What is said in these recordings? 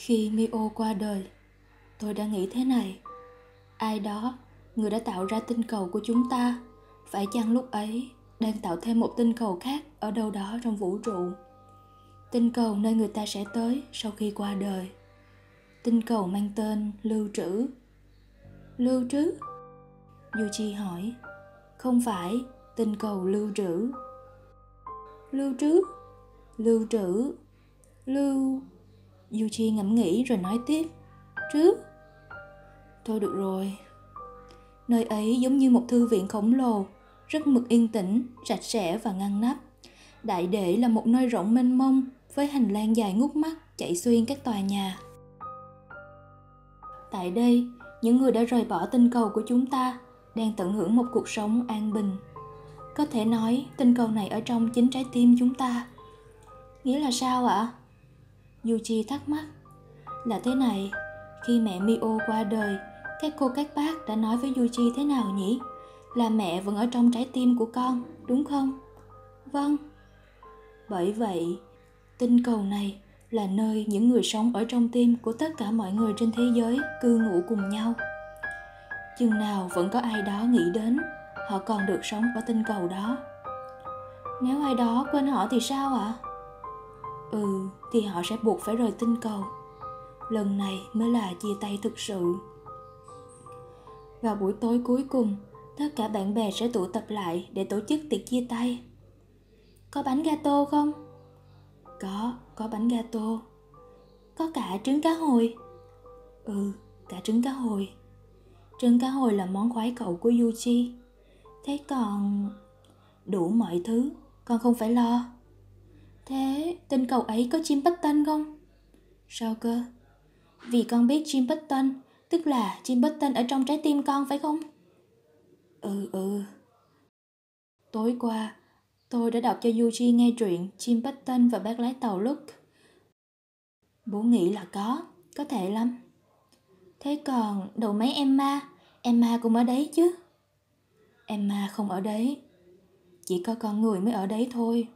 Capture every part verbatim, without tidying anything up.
Khi Mio qua đời, tôi đã nghĩ thế này. Ai đó, người đã tạo ra tinh cầu của chúng ta, phải chăng lúc ấy đang tạo thêm một tinh cầu khác ở đâu đó trong vũ trụ? Tinh cầu nơi người ta sẽ tới sau khi qua đời. Tinh cầu mang tên Lưu Trữ. Lưu Trữ? Yuji hỏi. Không phải, tinh cầu lưu trữ. Lưu trữ? Lưu trữ? Lưu... Yuji ngẫm nghĩ rồi nói tiếp. Trứ? Thôi được rồi. Nơi ấy giống như một thư viện khổng lồ, rất mực yên tĩnh, sạch sẽ và ngăn nắp. Đại để là một nơi rộng mênh mông, với hành lang dài ngút mắt chạy xuyên các tòa nhà. Tại đây, những người đã rời bỏ tinh cầu của chúng ta đang tận hưởng một cuộc sống an bình. Có thể nói tinh cầu này ở trong chính trái tim chúng ta. Nghĩa là sao ạ? Yuji thắc mắc. Là thế này, khi mẹ Mio qua đời, các cô các bác đã nói với Yuji thế nào nhỉ? Là mẹ vẫn ở trong trái tim của con, đúng không? Vâng. Bởi vậy, tinh cầu này là nơi những người sống ở trong tim của tất cả mọi người trên thế giới cư ngụ cùng nhau. Chừng nào vẫn có ai đó nghĩ đến, họ còn được sống ở tinh cầu đó. Nếu ai đó quên họ thì sao ạ? Ừ, thì họ sẽ buộc phải rời tinh cầu. Lần này mới là chia tay thực sự. Vào buổi tối cuối cùng, tất cả bạn bè sẽ tụ tập lại để tổ chức tiệc chia tay. Có bánh gato không? Có, có bánh gato. Có cả trứng cá hồi. Ừ, cả trứng cá hồi. Trứng cá hồi là món khoái khẩu của Yuji. Thế còn... đủ mọi thứ, con không phải lo. Thế tinh cầu ấy có chim Button không? Sao cơ? Vì con biết chim Button, tức là chim Button ở trong trái tim con phải không? Ừ ừ. Tối qua, tôi đã đọc cho Yuji nghe truyện Chim Button và bác lái tàu Luke. Bố nghĩ là có, có thể lắm. Thế còn đầu máy Emma, Emma cũng ở đấy chứ? Emma không ở đấy. Chỉ có con người mới ở đấy thôi.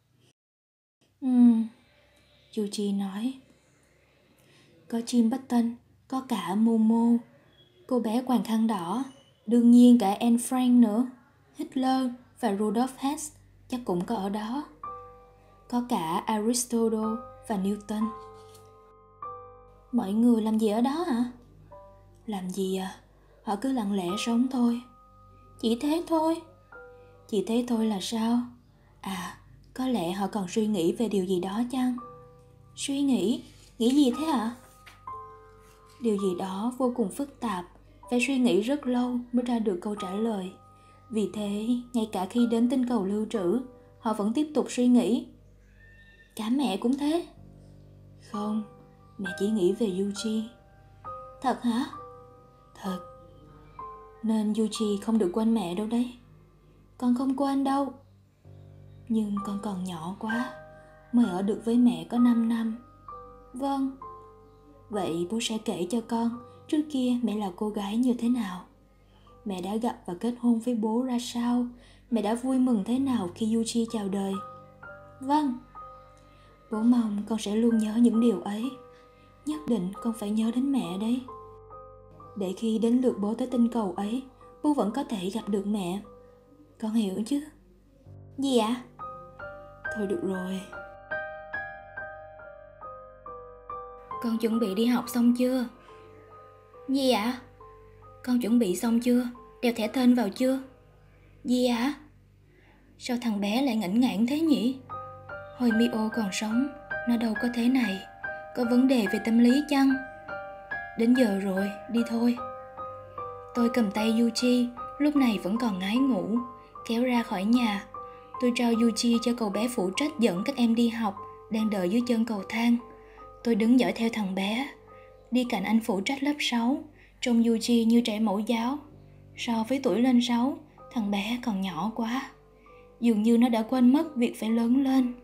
Ừm, Yuji nói. Có chim Button, có cả Momo, cô bé quàng khăn đỏ, đương nhiên cả Anne Frank nữa, Hitler và Rudolf Hess chắc cũng có ở đó. Có cả Aristotle và Newton. Mọi người làm gì ở đó hả? Làm gì à? Họ cứ lặng lẽ sống thôi. Chỉ thế thôi. Chỉ thế thôi là sao? À, có lẽ họ còn suy nghĩ về điều gì đó chăng? Suy nghĩ? Nghĩ gì thế ạ? Điều gì đó vô cùng phức tạp, phải suy nghĩ rất lâu mới ra được câu trả lời. Vì thế, ngay cả khi đến tinh cầu lưu trữ, họ vẫn tiếp tục suy nghĩ. Cả mẹ cũng thế. Không, mẹ chỉ nghĩ về Yuji. Thật hả? Thật. Nên Yuji không được quên mẹ đâu đấy. Con không quên đâu. Nhưng con còn nhỏ quá, mới ở được với mẹ có năm năm. Vâng. Vậy bố sẽ kể cho con trước kia mẹ là cô gái như thế nào. Mẹ đã gặp và kết hôn với bố ra sao. Mẹ đã vui mừng thế nào khi Yuji chào đời. Vâng. Bố mong con sẽ luôn nhớ những điều ấy. Nhất định con phải nhớ đến mẹ đấy. Để khi đến lượt bố tới tinh cầu ấy, bố vẫn có thể gặp được mẹ. Con hiểu chứ? Gì ạ? Thôi được rồi. Con chuẩn bị đi học xong chưa? Gì ạ? Con chuẩn bị xong chưa? Đeo thẻ tên vào chưa? Gì ạ? Sao thằng bé lại ngảnh ngãn thế nhỉ? Hồi Mio còn sống, nó đâu có thế này. Có vấn đề về tâm lý chăng? Đến giờ rồi, đi thôi. Tôi cầm tay Yuji, lúc này vẫn còn ngái ngủ, kéo ra khỏi nhà. Tôi trao Yuji cho cậu bé phụ trách dẫn các em đi học, đang đợi dưới chân cầu thang. Tôi đứng dõi theo thằng bé, đi cạnh anh phụ trách lớp sáu, trông Yuji như trẻ mẫu giáo. So với tuổi lên sáu, thằng bé còn nhỏ quá. Dường như nó đã quên mất việc phải lớn lên.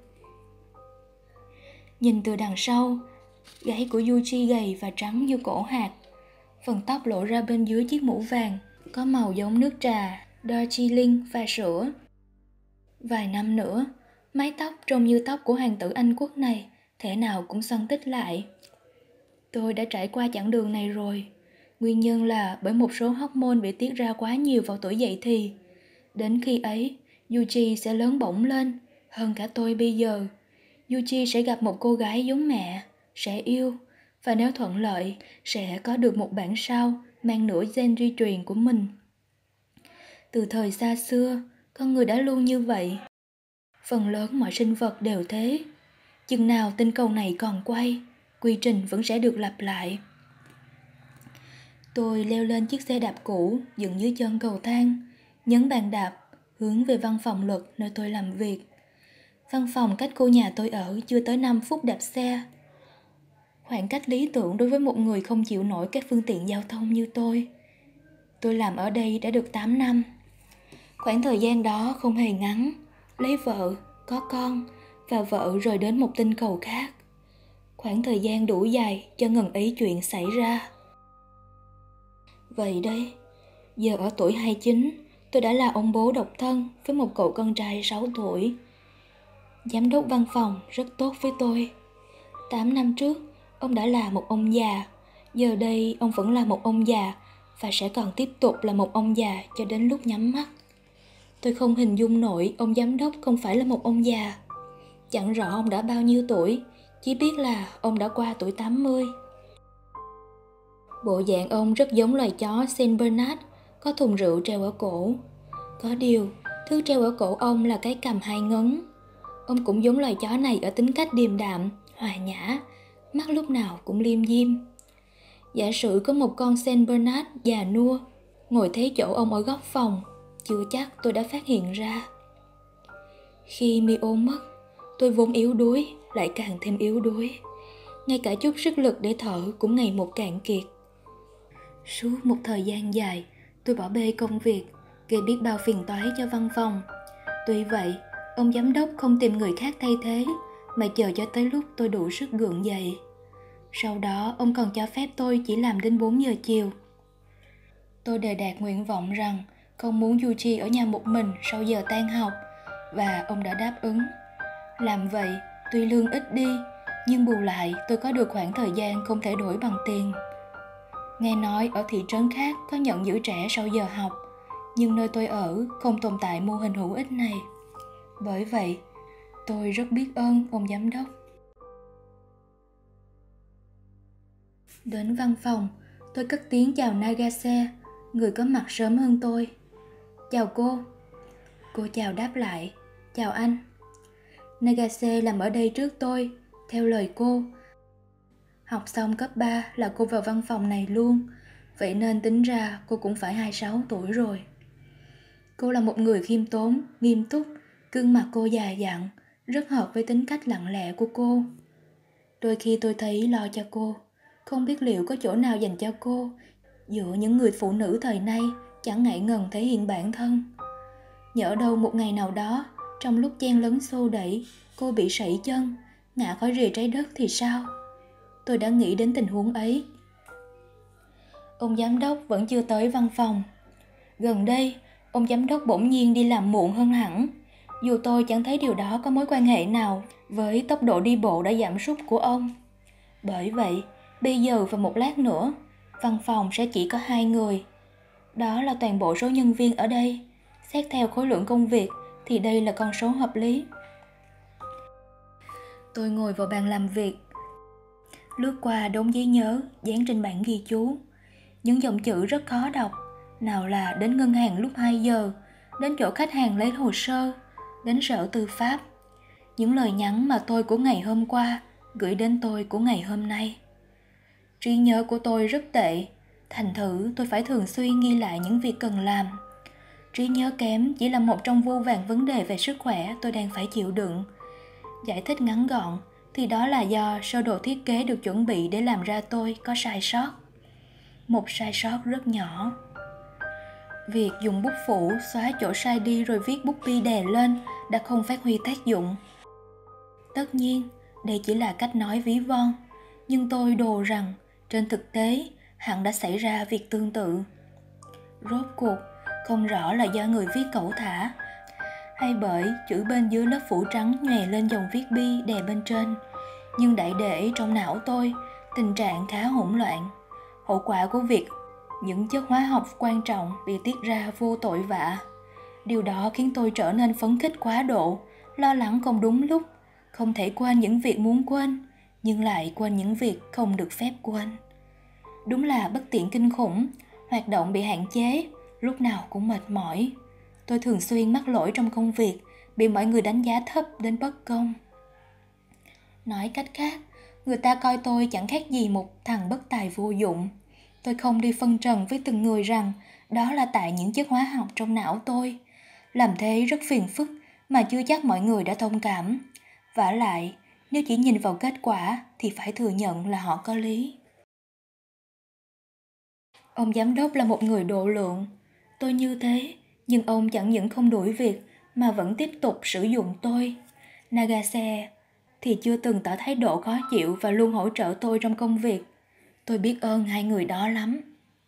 Nhìn từ đằng sau, gáy của Yuji gầy và trắng như cổ hạt. Phần tóc lộ ra bên dưới chiếc mũ vàng, có màu giống nước trà, Darjeeling pha sữa. Vài năm nữa, mái tóc trông như tóc của hoàng tử Anh quốc này, thể nào cũng xoăn tích lại. Tôi đã trải qua chặng đường này rồi. Nguyên nhân là bởi một số hormone bị tiết ra quá nhiều vào tuổi dậy thì. Đến khi ấy, Yuji sẽ lớn bổng lên, hơn cả tôi bây giờ. Yuji sẽ gặp một cô gái giống mẹ, sẽ yêu, và nếu thuận lợi, sẽ có được một bản sao mang nửa gen di truyền của mình. Từ thời xa xưa, con người đã luôn như vậy. Phần lớn mọi sinh vật đều thế. Chừng nào tinh cầu này còn quay, quy trình vẫn sẽ được lặp lại. Tôi leo lên chiếc xe đạp cũ dựng dưới chân cầu thang, nhấn bàn đạp, hướng về văn phòng luật nơi tôi làm việc. Văn phòng cách khu nhà tôi ở chưa tới năm phút đạp xe. Khoảng cách lý tưởng đối với một người không chịu nổi các phương tiện giao thông như tôi. Tôi làm ở đây đã được tám năm. Khoảng thời gian đó không hề ngắn. Lấy vợ, có con, và vợ rời đến một tinh cầu khác. Khoảng thời gian đủ dài cho ngần ấy chuyện xảy ra. Vậy đây, giờ ở tuổi hai mươi chín, tôi đã là ông bố độc thân với một cậu con trai sáu tuổi. Giám đốc văn phòng rất tốt với tôi. Tám năm trước, ông đã là một ông già. Giờ đây, ông vẫn là một ông già và sẽ còn tiếp tục là một ông già cho đến lúc nhắm mắt. Tôi không hình dung nổi ông giám đốc không phải là một ông già. Chẳng rõ ông đã bao nhiêu tuổi, chỉ biết là ông đã qua tuổi tám mươi. Bộ dạng ông rất giống loài chó Saint Bernard, có thùng rượu treo ở cổ. Có điều, thứ treo ở cổ ông là cái cằm hai ngấn. Ông cũng giống loài chó này ở tính cách điềm đạm, hòa nhã, mắt lúc nào cũng liêm diêm. Giả sử có một con Saint Bernard già nua ngồi thế chỗ ông ở góc phòng, chưa chắc tôi đã phát hiện ra. Khi Mio mất, tôi vốn yếu đuối, lại càng thêm yếu đuối. Ngay cả chút sức lực để thở cũng ngày một cạn kiệt. Suốt một thời gian dài, tôi bỏ bê công việc, gây biết bao phiền toái cho văn phòng. Tuy vậy, ông giám đốc không tìm người khác thay thế, mà chờ cho tới lúc tôi đủ sức gượng dậy. Sau đó, ông còn cho phép tôi chỉ làm đến bốn giờ chiều. Tôi đề đạt nguyện vọng rằng không muốn Yuji ở nhà một mình sau giờ tan học, và ông đã đáp ứng. Làm vậy, tuy lương ít đi, nhưng bù lại tôi có được khoảng thời gian không thể đổi bằng tiền. Nghe nói ở thị trấn khác có nhận giữ trẻ sau giờ học, nhưng nơi tôi ở không tồn tại mô hình hữu ích này. Bởi vậy, tôi rất biết ơn ông giám đốc. Đến văn phòng, tôi cất tiếng chào Nagase, người có mặt sớm hơn tôi. Chào cô. Cô chào đáp lại. Chào anh. Nagase làm ở đây trước tôi, theo lời cô. Học xong cấp ba là cô vào văn phòng này luôn, vậy nên tính ra cô cũng phải hai mươi sáu tuổi rồi. Cô là một người khiêm tốn, nghiêm túc, gương mặt cô già dặn, rất hợp với tính cách lặng lẽ của cô. Đôi khi tôi thấy lo cho cô, không biết liệu có chỗ nào dành cho cô, giữa những người phụ nữ thời nay chẳng ngại ngần thể hiện bản thân. Nhỡ đâu một ngày nào đó, trong lúc chen lấn xô đẩy, cô bị sẩy chân, ngã khỏi rìa trái đất thì sao? Tôi đã nghĩ đến tình huống ấy. Ông giám đốc vẫn chưa tới văn phòng. Gần đây, ông giám đốc bỗng nhiên đi làm muộn hơn hẳn. Dù tôi chẳng thấy điều đó có mối quan hệ nào với tốc độ đi bộ đã giảm sút của ông. Bởi vậy, bây giờ và một lát nữa, văn phòng sẽ chỉ có hai người. Đó là toàn bộ số nhân viên ở đây. Xét theo khối lượng công việc thì đây là con số hợp lý. Tôi ngồi vào bàn làm việc, lướt qua đống giấy nhớ dán trên bảng ghi chú. Những dòng chữ rất khó đọc, nào là đến ngân hàng lúc hai giờ, đến chỗ khách hàng lấy hồ sơ, đến sở tư pháp. Những lời nhắn mà tôi của ngày hôm qua gửi đến tôi của ngày hôm nay. Trí nhớ của tôi rất tệ, thành thử tôi phải thường xuyên ghi lại những việc cần làm. Trí nhớ kém chỉ là một trong vô vàn vấn đề về sức khỏe tôi đang phải chịu đựng. Giải thích ngắn gọn thì đó là do sơ đồ thiết kế được chuẩn bị để làm ra tôi có sai sót. Một sai sót rất nhỏ. Việc dùng bút phủ xóa chỗ sai đi rồi viết bút bi đè lên đã không phát huy tác dụng. Tất nhiên, đây chỉ là cách nói ví von, nhưng tôi đồ rằng trên thực tế hẳn đã xảy ra việc tương tự. Rốt cuộc, không rõ là do người viết cẩu thả, hay bởi chữ bên dưới lớp phủ trắng nhòe lên dòng viết bi đè bên trên, nhưng đại để trong não tôi Tình trạng khá hỗn loạn. Hậu quả của việc những chất hóa học quan trọng bị tiết ra vô tội vạ. Điều đó khiến tôi trở nên phấn khích quá độ, lo lắng không đúng lúc, không thể quên những việc muốn quên, nhưng lại quên những việc không được phép quên. Đúng là bất tiện kinh khủng, hoạt động bị hạn chế, lúc nào cũng mệt mỏi. Tôi thường xuyên mắc lỗi trong công việc, bị mọi người đánh giá thấp đến bất công. Nói cách khác, người ta coi tôi chẳng khác gì một thằng bất tài vô dụng. Tôi không đi phân trần với từng người rằng đó là tại những chất hóa học trong não tôi. Làm thế rất phiền phức mà chưa chắc mọi người đã thông cảm. Vả lại, nếu chỉ nhìn vào kết quả thì phải thừa nhận là họ có lý. Ông giám đốc là một người độ lượng. Tôi như thế, nhưng ông chẳng những không đuổi việc mà vẫn tiếp tục sử dụng tôi. Nagase thì chưa từng tỏ thái độ khó chịu và luôn hỗ trợ tôi trong công việc. Tôi biết ơn hai người đó lắm.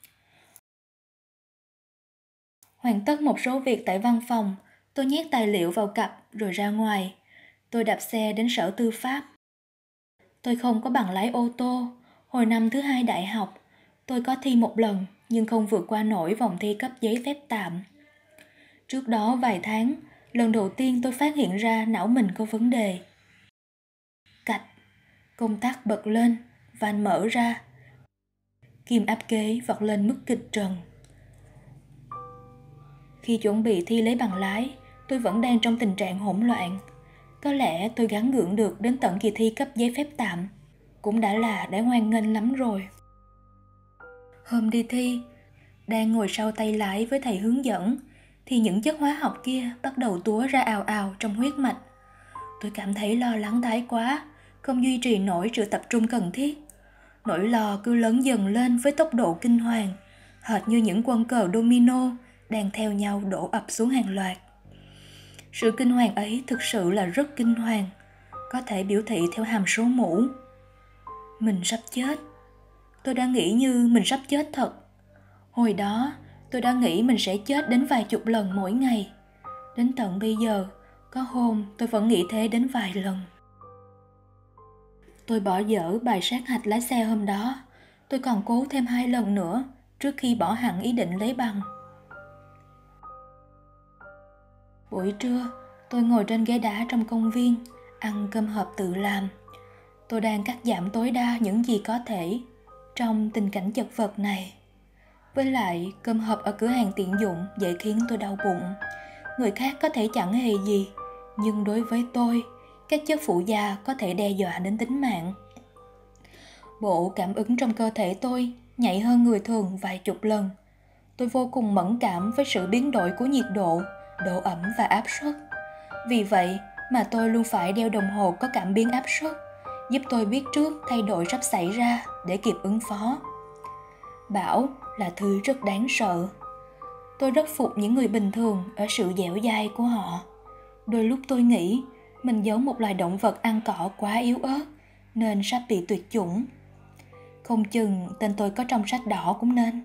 Hoàn tất một số việc tại văn phòng, tôi nhét tài liệu vào cặp rồi ra ngoài. Tôi đạp xe đến sở tư pháp. Tôi không có bằng lái ô tô. Hồi năm thứ hai đại học, tôi có thi một lần nhưng không vượt qua nổi vòng thi cấp giấy phép tạm. Trước đó vài tháng, lần đầu tiên tôi phát hiện ra não mình có vấn đề. Cạch, công tắc bật lên, van mở ra. Kim áp kế vọt lên mức kịch trần. Khi chuẩn bị thi lấy bằng lái, tôi vẫn đang trong tình trạng hỗn loạn. Có lẽ tôi gắng gượng được đến tận kỳ thi cấp giấy phép tạm, cũng đã là đã hoan nghênh lắm rồi. Hôm đi thi, đang ngồi sau tay lái với thầy hướng dẫn, thì những chất hóa học kia bắt đầu túa ra ào ào trong huyết mạch. Tôi cảm thấy lo lắng thái quá, không duy trì nổi sự tập trung cần thiết. Nỗi lo cứ lớn dần lên với tốc độ kinh hoàng, hệt như những quân cờ domino đang theo nhau đổ ập xuống hàng loạt. Sự kinh hoàng ấy thực sự là rất kinh hoàng, có thể biểu thị theo hàm số mũ. Mình sắp chết. Tôi đã nghĩ như mình sắp chết thật. Hồi đó, tôi đã nghĩ mình sẽ chết đến vài chục lần mỗi ngày. Đến tận bây giờ, có hôm tôi vẫn nghĩ thế đến vài lần. Tôi bỏ dở bài sát hạch lái xe hôm đó. Tôi còn cố thêm hai lần nữa trước khi bỏ hẳn ý định lấy bằng. Buổi trưa, tôi ngồi trên ghế đá trong công viên, ăn cơm hộp tự làm. Tôi đang cắt giảm tối đa những gì có thể trong tình cảnh chật vật này. Với lại, cơm hộp ở cửa hàng tiện dụng dễ khiến tôi đau bụng. Người khác có thể chẳng hề gì, nhưng đối với tôi, các chất phụ gia có thể đe dọa đến tính mạng. Bộ cảm ứng trong cơ thể tôi nhạy hơn người thường vài chục lần. Tôi vô cùng mẫn cảm với sự biến đổi của nhiệt độ, độ ẩm và áp suất. Vì vậy mà tôi luôn phải đeo đồng hồ có cảm biến áp suất, giúp tôi biết trước thay đổi sắp xảy ra để kịp ứng phó. Bão là thứ rất đáng sợ. Tôi rất phục những người bình thường ở sự dẻo dai của họ. Đôi lúc tôi nghĩ mình giống một loài động vật ăn cỏ quá yếu ớt nên sắp bị tuyệt chủng. Không chừng tên tôi có trong sách đỏ cũng nên.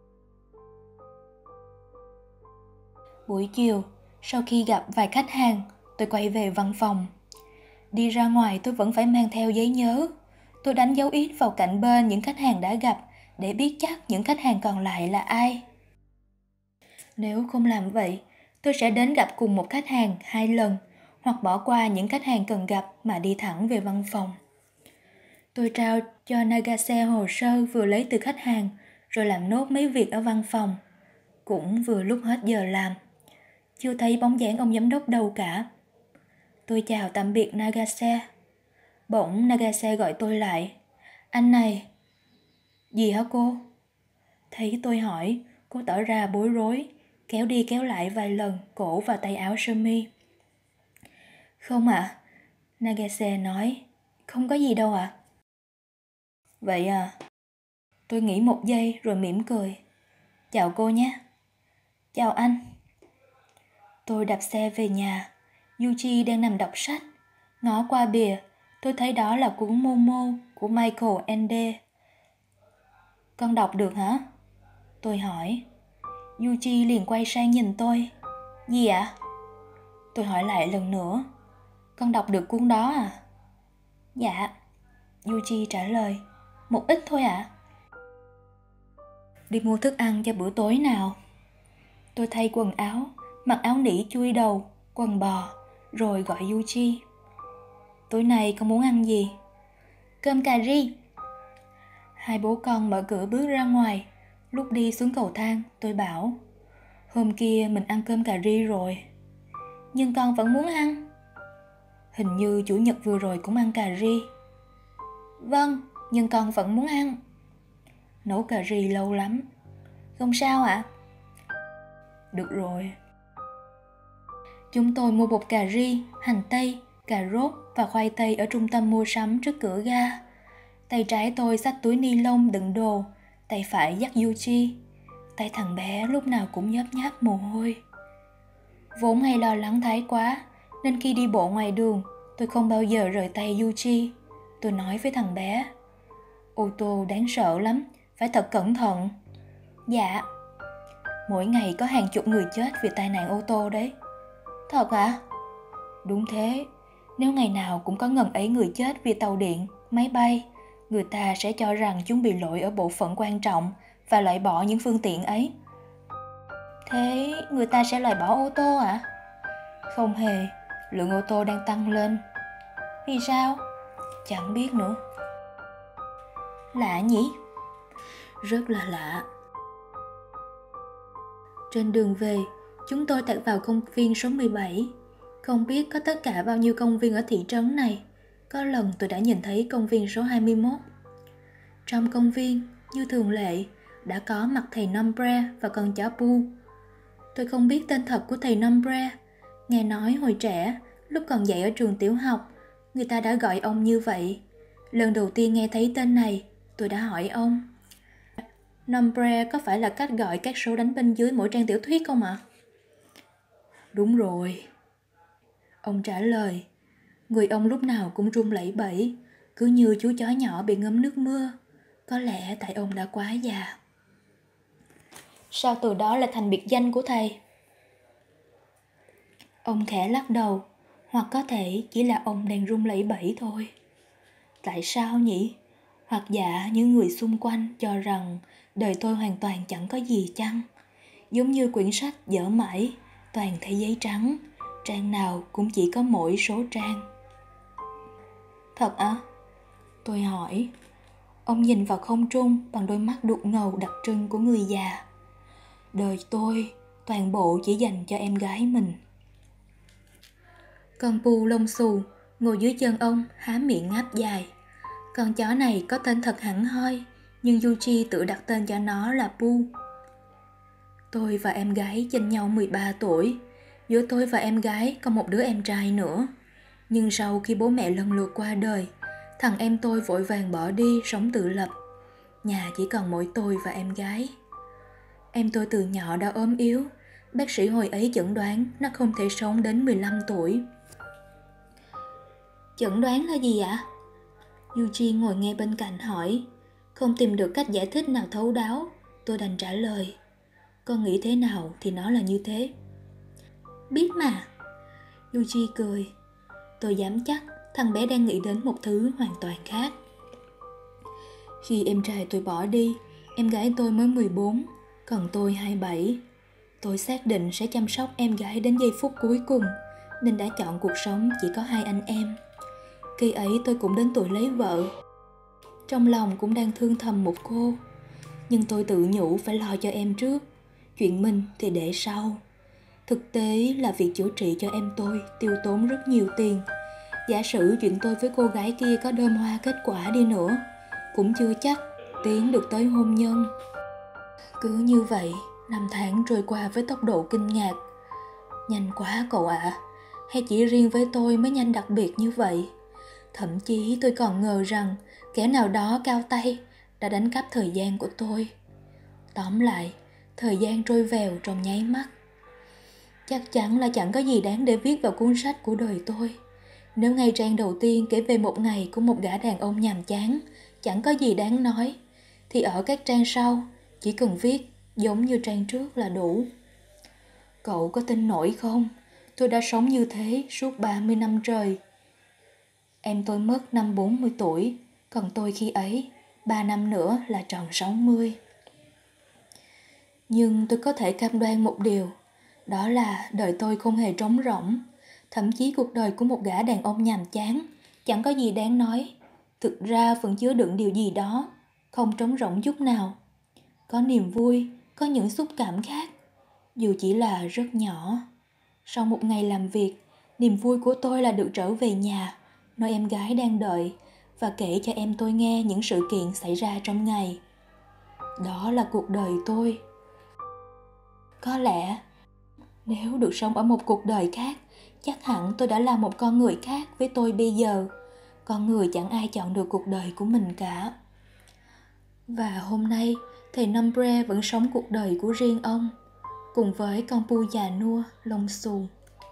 Buổi chiều, sau khi gặp vài khách hàng, tôi quay về văn phòng. Đi ra ngoài tôi vẫn phải mang theo giấy nhớ. Tôi đánh dấu ít vào cạnh bên những khách hàng đã gặp để biết chắc những khách hàng còn lại là ai. Nếu không làm vậy, tôi sẽ đến gặp cùng một khách hàng hai lần hoặc bỏ qua những khách hàng cần gặp mà đi thẳng về văn phòng. Tôi trao cho Nagase hồ sơ vừa lấy từ khách hàng rồi làm nốt mấy việc ở văn phòng. Cũng vừa lúc hết giờ làm. Chưa thấy bóng dáng ông giám đốc đâu cả. Tôi chào tạm biệt Nagase. Bỗng Nagase gọi tôi lại. Anh này. Gì hả cô? Thấy tôi hỏi, cô tỏ ra bối rối, kéo đi kéo lại vài lần cổ và tay áo sơ mi. Không ạ, à, Nagase nói, không có gì đâu ạ. À. Vậy à? Tôi nghĩ một giây rồi mỉm cười. Chào cô nhé. Chào anh. Tôi đạp xe về nhà. Yuji đang nằm đọc sách. Ngó qua bìa, tôi thấy đó là cuốn Momo của Michael Ende. Con đọc được hả? Tôi hỏi. Yuji liền quay sang nhìn tôi. Gì ạ? Tôi hỏi lại lần nữa. Con đọc được cuốn đó à? Dạ. Yuji trả lời. Một ít thôi ạ. À? Đi mua thức ăn cho bữa tối nào. Tôi thay quần áo, mặc áo nỉ chui đầu, quần bò, rồi gọi Yuji. Tối nay con muốn ăn gì? Cơm cà ri. Hai bố con mở cửa bước ra ngoài. Lúc đi xuống cầu thang, tôi bảo, hôm kia mình ăn cơm cà ri rồi. Nhưng con vẫn muốn ăn. Hình như chủ nhật vừa rồi cũng ăn cà ri. Vâng, nhưng con vẫn muốn ăn. Nấu cà ri lâu lắm. Không sao ạ? À? Được rồi. Chúng tôi mua bột cà ri, hành tây, cà rốt và khoai tây ở trung tâm mua sắm trước cửa ga. Tay trái tôi xách túi ni lông đựng đồ, tay phải dắt Yuji. Tay thằng bé lúc nào cũng nhớp nháp mồ hôi. Vốn hay lo lắng thái quá, nên khi đi bộ ngoài đường, tôi không bao giờ rời tay Yuji. Tôi nói với thằng bé, ô tô đáng sợ lắm, phải thật cẩn thận. Dạ. Mỗi ngày có hàng chục người chết vì tai nạn ô tô đấy. Thật ạ? À? Đúng thế. Nếu ngày nào cũng có ngần ấy người chết vì tàu điện, máy bay, người ta sẽ cho rằng chúng bị lỗi ở bộ phận quan trọng và loại bỏ những phương tiện ấy. Thế người ta sẽ loại bỏ ô tô ạ? À? Không hề, lượng ô tô đang tăng lên. Vì sao? Chẳng biết nữa. Lạ nhỉ? Rất là lạ. Trên đường về, chúng tôi tạt vào công viên số mười bảy. Không biết có tất cả bao nhiêu công viên ở thị trấn này. Có lần tôi đã nhìn thấy công viên số hai mươi mốt. Trong công viên, như thường lệ, đã có mặt thầy Nombre và con chó Pu. Tôi không biết tên thật của thầy Nombre. Nghe nói hồi trẻ, lúc còn dạy ở trường tiểu học, người ta đã gọi ông như vậy. Lần đầu tiên nghe thấy tên này, tôi đã hỏi ông, Nombre có phải là cách gọi các số đánh bên dưới mỗi trang tiểu thuyết không ạ? À? Đúng rồi. Ông trả lời. Người ông lúc nào cũng run lẩy bẩy, cứ như chú chó nhỏ bị ngấm nước mưa. Có lẽ tại ông đã quá già. Sao từ đó lại thành biệt danh của thầy? Ông khẽ lắc đầu, hoặc có thể chỉ là ông đang run lẩy bẩy thôi. Tại sao nhỉ? Hoặc dạ những người xung quanh cho rằng đời tôi hoàn toàn chẳng có gì chăng? Giống như quyển sách dở mãi, toàn thấy giấy trắng, trang nào cũng chỉ có mỗi số trang. Thật á? À? Tôi hỏi. Ông nhìn vào không trung bằng đôi mắt đục ngầu đặc trưng của người già. Đời tôi, toàn bộ chỉ dành cho em gái mình. Con Pu lông xù, ngồi dưới chân ông, há miệng ngáp dài. Con chó này có tên thật hẳn hoi, nhưng Yuji tự đặt tên cho nó là Pu. Tôi và em gái chênh nhau mười ba tuổi. Giữa tôi và em gái có một đứa em trai nữa. Nhưng sau khi bố mẹ lần lượt qua đời, thằng em tôi vội vàng bỏ đi sống tự lập. Nhà chỉ còn mỗi tôi và em gái. Em tôi từ nhỏ đã ốm yếu. Bác sĩ hồi ấy chẩn đoán nó không thể sống đến mười lăm tuổi. Chẩn đoán là gì ạ? Yuji ngồi ngay bên cạnh hỏi. Không tìm được cách giải thích nào thấu đáo, tôi đành trả lời. Con nghĩ thế nào thì nó là như thế. Biết mà. Yuji cười. Tôi dám chắc thằng bé đang nghĩ đến một thứ hoàn toàn khác. Khi em trai tôi bỏ đi, em gái tôi mới mười bốn, còn tôi hai mươi bảy. Tôi xác định sẽ chăm sóc em gái đến giây phút cuối cùng, nên đã chọn cuộc sống chỉ có hai anh em. Khi ấy tôi cũng đến tuổi lấy vợ. Trong lòng cũng đang thương thầm một cô. Nhưng tôi tự nhủ phải lo cho em trước. Chuyện mình thì để sau. Thực tế là việc chữa trị cho em tôi tiêu tốn rất nhiều tiền. Giả sử chuyện tôi với cô gái kia có đơm hoa kết quả đi nữa, cũng chưa chắc tiến được tới hôn nhân. Cứ như vậy, năm tháng trôi qua với tốc độ kinh ngạc. Nhanh quá cậu ạ, à. Hay chỉ riêng với tôi mới nhanh đặc biệt như vậy? Thậm chí tôi còn ngờ rằng kẻ nào đó cao tay đã đánh cắp thời gian của tôi. Tóm lại, thời gian trôi vèo trong nháy mắt. Chắc chắn là chẳng có gì đáng để viết vào cuốn sách của đời tôi. Nếu ngay trang đầu tiên kể về một ngày của một gã đàn ông nhàm chán, chẳng có gì đáng nói, thì ở các trang sau chỉ cần viết giống như trang trước là đủ. Cậu có tin nổi không? Tôi đã sống như thế suốt ba mươi năm trời. Em tôi mất năm bốn mươi tuổi, còn tôi khi ấy Ba năm nữa là tròn sáu mươi. Nhưng tôi có thể cam đoan một điều, đó là đời tôi không hề trống rỗng. Thậm chí cuộc đời của một gã đàn ông nhàm chán, chẳng có gì đáng nói. Thực ra vẫn chứa đựng điều gì đó, không trống rỗng chút nào. Có niềm vui, có những xúc cảm khác, dù chỉ là rất nhỏ. Sau một ngày làm việc, niềm vui của tôi là được trở về nhà, nơi em gái đang đợi, và kể cho em tôi nghe những sự kiện xảy ra trong ngày. Đó là cuộc đời tôi. Có lẽ, nếu được sống ở một cuộc đời khác, chắc hẳn tôi đã là một con người khác với tôi bây giờ. Con người chẳng ai chọn được cuộc đời của mình cả. Và hôm nay, thầy Nombre vẫn sống cuộc đời của riêng ông, cùng với con pu già nua, lông xù.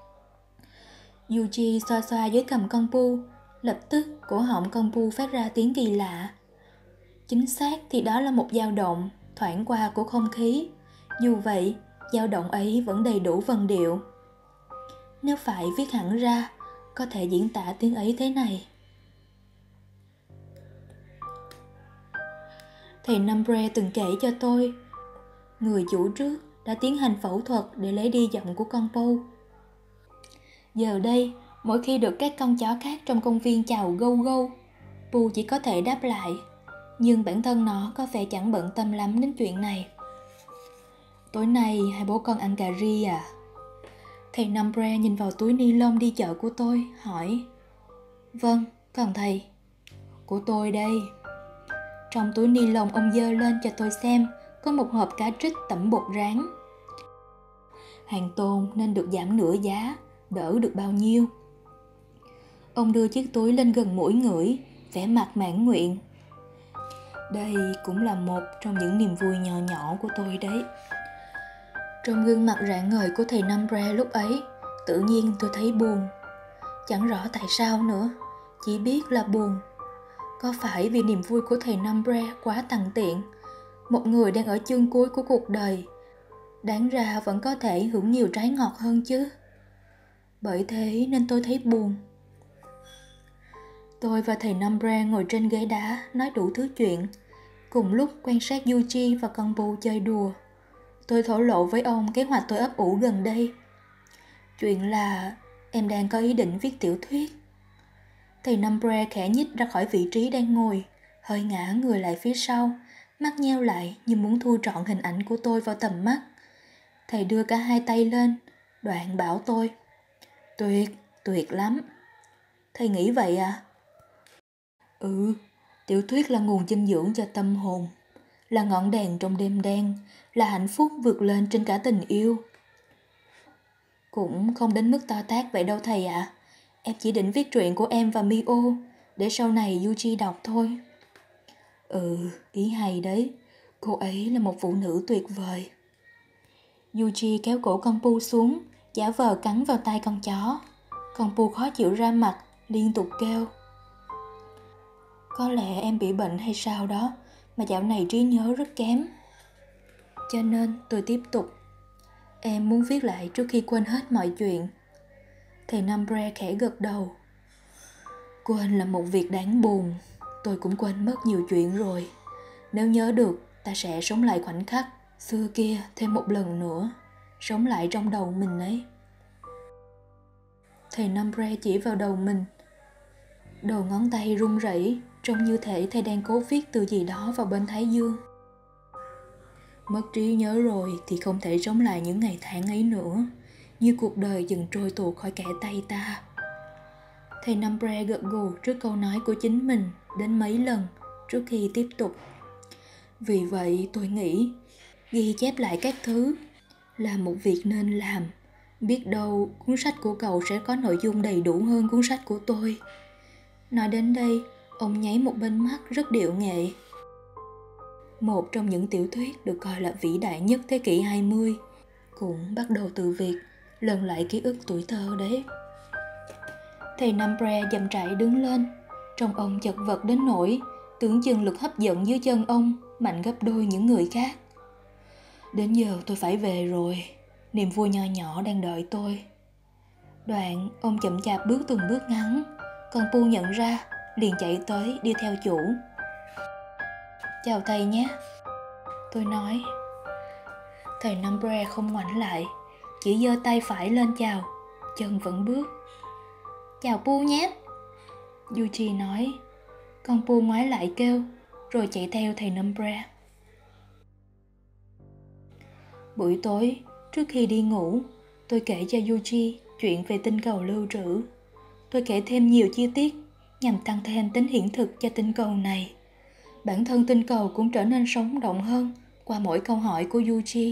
Yuji xoa xoa dưới cằm con pu, lập tức cổ họng con pu phát ra tiếng kỳ lạ. Chính xác thì đó là một dao động thoảng qua của không khí. Dù vậy, dao động ấy vẫn đầy đủ vần điệu. Nếu phải viết hẳn ra, có thể diễn tả tiếng ấy thế này. Thầy Nombre từng kể cho tôi, người chủ trước đã tiến hành phẫu thuật để lấy đi giọng của con pu. Giờ đây, mỗi khi được các con chó khác trong công viên chào gâu gâu, pu chỉ có thể đáp lại, nhưng bản thân nó có vẻ chẳng bận tâm lắm đến chuyện này. Tối nay hai bố con ăn cà ri à? Thầy Nombre nhìn vào túi ni lông đi chợ của tôi, hỏi. Vâng, còn thầy? Của tôi đây. Trong túi ni lông ông giơ lên cho tôi xem, có một hộp cá trích tẩm bột rán. Hàng tồn nên được giảm nửa giá, đỡ được bao nhiêu. Ông đưa chiếc túi lên gần mũi ngửi, vẻ mặt mãn nguyện. Đây cũng là một trong những niềm vui nhỏ nhỏ của tôi đấy. Trong gương mặt rạng ngời của thầy Nombre lúc ấy, tự nhiên tôi thấy buồn. Chẳng rõ tại sao nữa, chỉ biết là buồn. Có phải vì niềm vui của thầy Nombre quá tằn tiện, một người đang ở chương cuối của cuộc đời, đáng ra vẫn có thể hưởng nhiều trái ngọt hơn chứ. Bởi thế nên tôi thấy buồn. Tôi và thầy Nombre ngồi trên ghế đá nói đủ thứ chuyện, cùng lúc quan sát Yuji và con pu chơi đùa. Tôi thổ lộ với ông kế hoạch tôi ấp ủ gần đây. Chuyện là em đang có ý định viết tiểu thuyết. Thầy Nombre khẽ nhích ra khỏi vị trí đang ngồi, hơi ngả người lại phía sau, mắt nheo lại như muốn thu trọn hình ảnh của tôi vào tầm mắt. Thầy đưa cả hai tay lên, đoạn bảo tôi. Tuyệt, tuyệt lắm. Thầy nghĩ vậy à? Ừ, tiểu thuyết là nguồn dinh dưỡng cho tâm hồn, là ngọn đèn trong đêm đen, là hạnh phúc vượt lên trên cả tình yêu. Cũng không đến mức to tát vậy đâu thầy ạ. À. Em chỉ định viết truyện của em và Mio, để sau này Yuji đọc thôi. Ừ, ý hay đấy. Cô ấy là một phụ nữ tuyệt vời. Yuji kéo cổ con pu xuống, giả vờ cắn vào tay con chó. Con pu khó chịu ra mặt, liên tục kêu. Có lẽ em bị bệnh hay sao đó, mà dạo này trí nhớ rất kém. Cho nên tôi tiếp tục. Em muốn viết lại trước khi quên hết mọi chuyện. Thầy Nombre khẽ gật đầu. Quên là một việc đáng buồn. Tôi cũng quên mất nhiều chuyện rồi. Nếu nhớ được, ta sẽ sống lại khoảnh khắc xưa kia thêm một lần nữa, sống lại trong đầu mình ấy. Thầy Nombre chỉ vào đầu mình. Đầu ngón tay run rẩy, trông như thể thầy đang cố viết từ gì đó vào bên thái dương. Mất trí nhớ rồi thì không thể sống lại những ngày tháng ấy nữa, như cuộc đời dần trôi tuột khỏi kẽ tay ta. Thầy Nombre gật gù trước câu nói của chính mình đến mấy lần trước khi tiếp tục. Vì vậy tôi nghĩ ghi chép lại các thứ là một việc nên làm. Biết đâu cuốn sách của cậu sẽ có nội dung đầy đủ hơn cuốn sách của tôi. Nói đến đây, ông nháy một bên mắt rất điệu nghệ. Một trong những tiểu thuyết được coi là vĩ đại nhất thế kỷ hai mươi cũng bắt đầu từ việc lần lại ký ức tuổi thơ đấy. Thầy Nombre chậm rãi đứng lên, trông ông chật vật đến nỗi tưởng chừng lực hấp dẫn dưới chân ông mạnh gấp đôi những người khác. Đến giờ tôi phải về rồi, niềm vui nho nhỏ đang đợi tôi. Đoạn ông chậm chạp bước từng bước ngắn, con pu nhận ra liền chạy tới đi theo chủ. Chào thầy nhé, tôi nói. Thầy Numbre không ngoảnh lại, chỉ giơ tay phải lên chào, chân vẫn bước. Chào Pu nhé, Yuji nói. Con Pu ngoái lại kêu, rồi chạy theo thầy Numbre. Buổi tối, trước khi đi ngủ, tôi kể cho Yuji chuyện về tinh cầu lưu trữ. Tôi kể thêm nhiều chi tiết nhằm tăng thêm tính hiện thực cho tinh cầu này. Bản thân tinh cầu cũng trở nên sống động hơn qua mỗi câu hỏi của Yuji.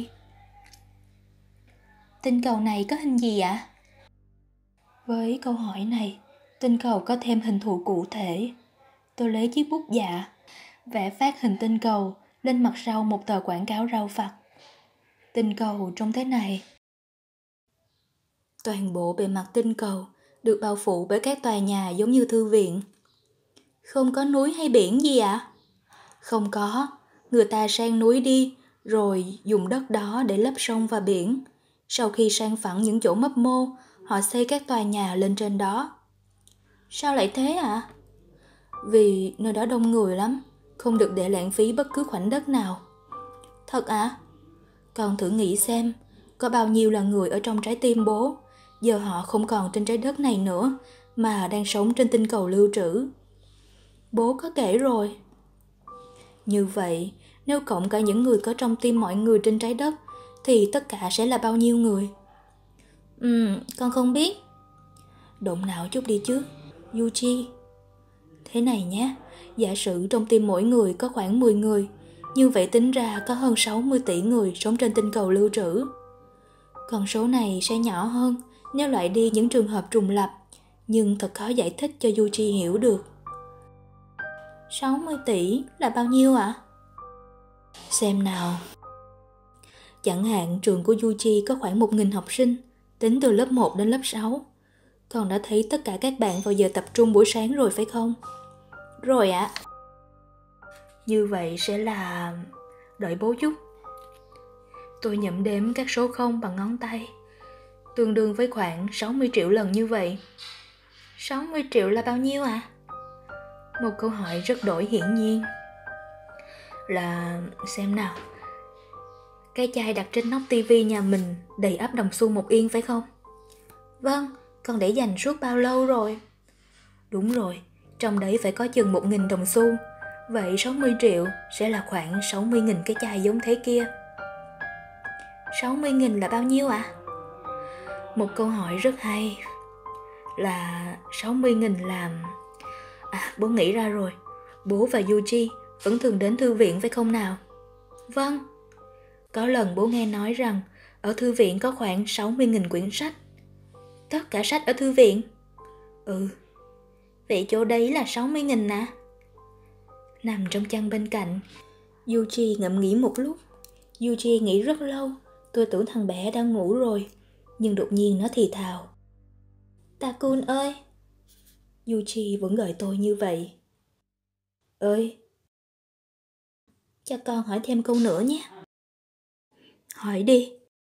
Tinh cầu này có hình gì ạ? Với câu hỏi này, tinh cầu có thêm hình thù cụ thể. Tôi lấy chiếc bút dạ, vẽ phát hình tinh cầu lên mặt sau một tờ quảng cáo rau vặt. Tinh cầu trông thế này. Toàn bộ bề mặt tinh cầu được bao phủ bởi các tòa nhà giống như thư viện. Không có núi hay biển gì ạ? À? Không có, người ta sang núi đi, rồi dùng đất đó để lấp sông và biển. Sau khi san phẳng những chỗ mấp mô, họ xây các tòa nhà lên trên đó. Sao lại thế ạ? À? Vì nơi đó đông người lắm, không được để lãng phí bất cứ khoảnh đất nào. Thật ạ? À? Con thử nghĩ xem, có bao nhiêu là người ở trong trái tim bố, giờ họ không còn trên trái đất này nữa, mà đang sống trên tinh cầu lưu trữ. Bố có kể rồi. Như vậy, nếu cộng cả những người có trong tim mọi người trên trái đất, thì tất cả sẽ là bao nhiêu người? Ừ, con không biết. Động não chút đi chứ, Yuji. Thế này nhé, giả sử trong tim mỗi người có khoảng mười người, như vậy tính ra có hơn sáu mươi tỷ người sống trên tinh cầu lưu trữ. Con số này sẽ nhỏ hơn nếu loại đi những trường hợp trùng lặp, nhưng thật khó giải thích cho Yuji hiểu được. sáu mươi tỷ là bao nhiêu ạ? À? Xem nào. Chẳng hạn trường của Yuji có khoảng một nghìn học sinh, tính từ lớp một đến lớp sáu. Con đã thấy tất cả các bạn vào giờ tập trung buổi sáng rồi phải không? Rồi ạ. À. Như vậy sẽ là... Đợi bố chút. Tôi nhẩm đếm các số không bằng ngón tay. Tương đương với khoảng sáu mươi triệu lần như vậy. sáu mươi triệu là bao nhiêu ạ? À? Một câu hỏi rất đổi hiển nhiên. Là... xem nào. Cái chai đặt trên nóc tivi nhà mình đầy ắp đồng xu một yên phải không? Vâng, con để dành suốt bao lâu rồi? Đúng rồi, trong đấy phải có chừng một nghìn đồng xu. Vậy sáu mươi triệu sẽ là khoảng sáu mươi nghìn cái chai giống thế kia. sáu mươi nghìn là bao nhiêu ạ? À? Một câu hỏi rất hay. Là sáu mươi nghìn làm... À, bố nghĩ ra rồi. Bố và Yuji vẫn thường đến thư viện phải không nào? Vâng. Có lần bố nghe nói rằng ở thư viện có khoảng sáu mươi nghìn quyển sách. Tất cả sách ở thư viện? Ừ. Vậy chỗ đấy là sáu mươi nghìn à? Nằm trong chăn bên cạnh, Yuji ngẫm nghĩ một lúc. Yuji nghĩ rất lâu. Tôi tưởng thằng bé đang ngủ rồi, nhưng đột nhiên nó thì thào. Takun ơi! Yuji vẫn gọi tôi như vậy. Ơi! Cho con hỏi thêm câu nữa nhé. Hỏi đi.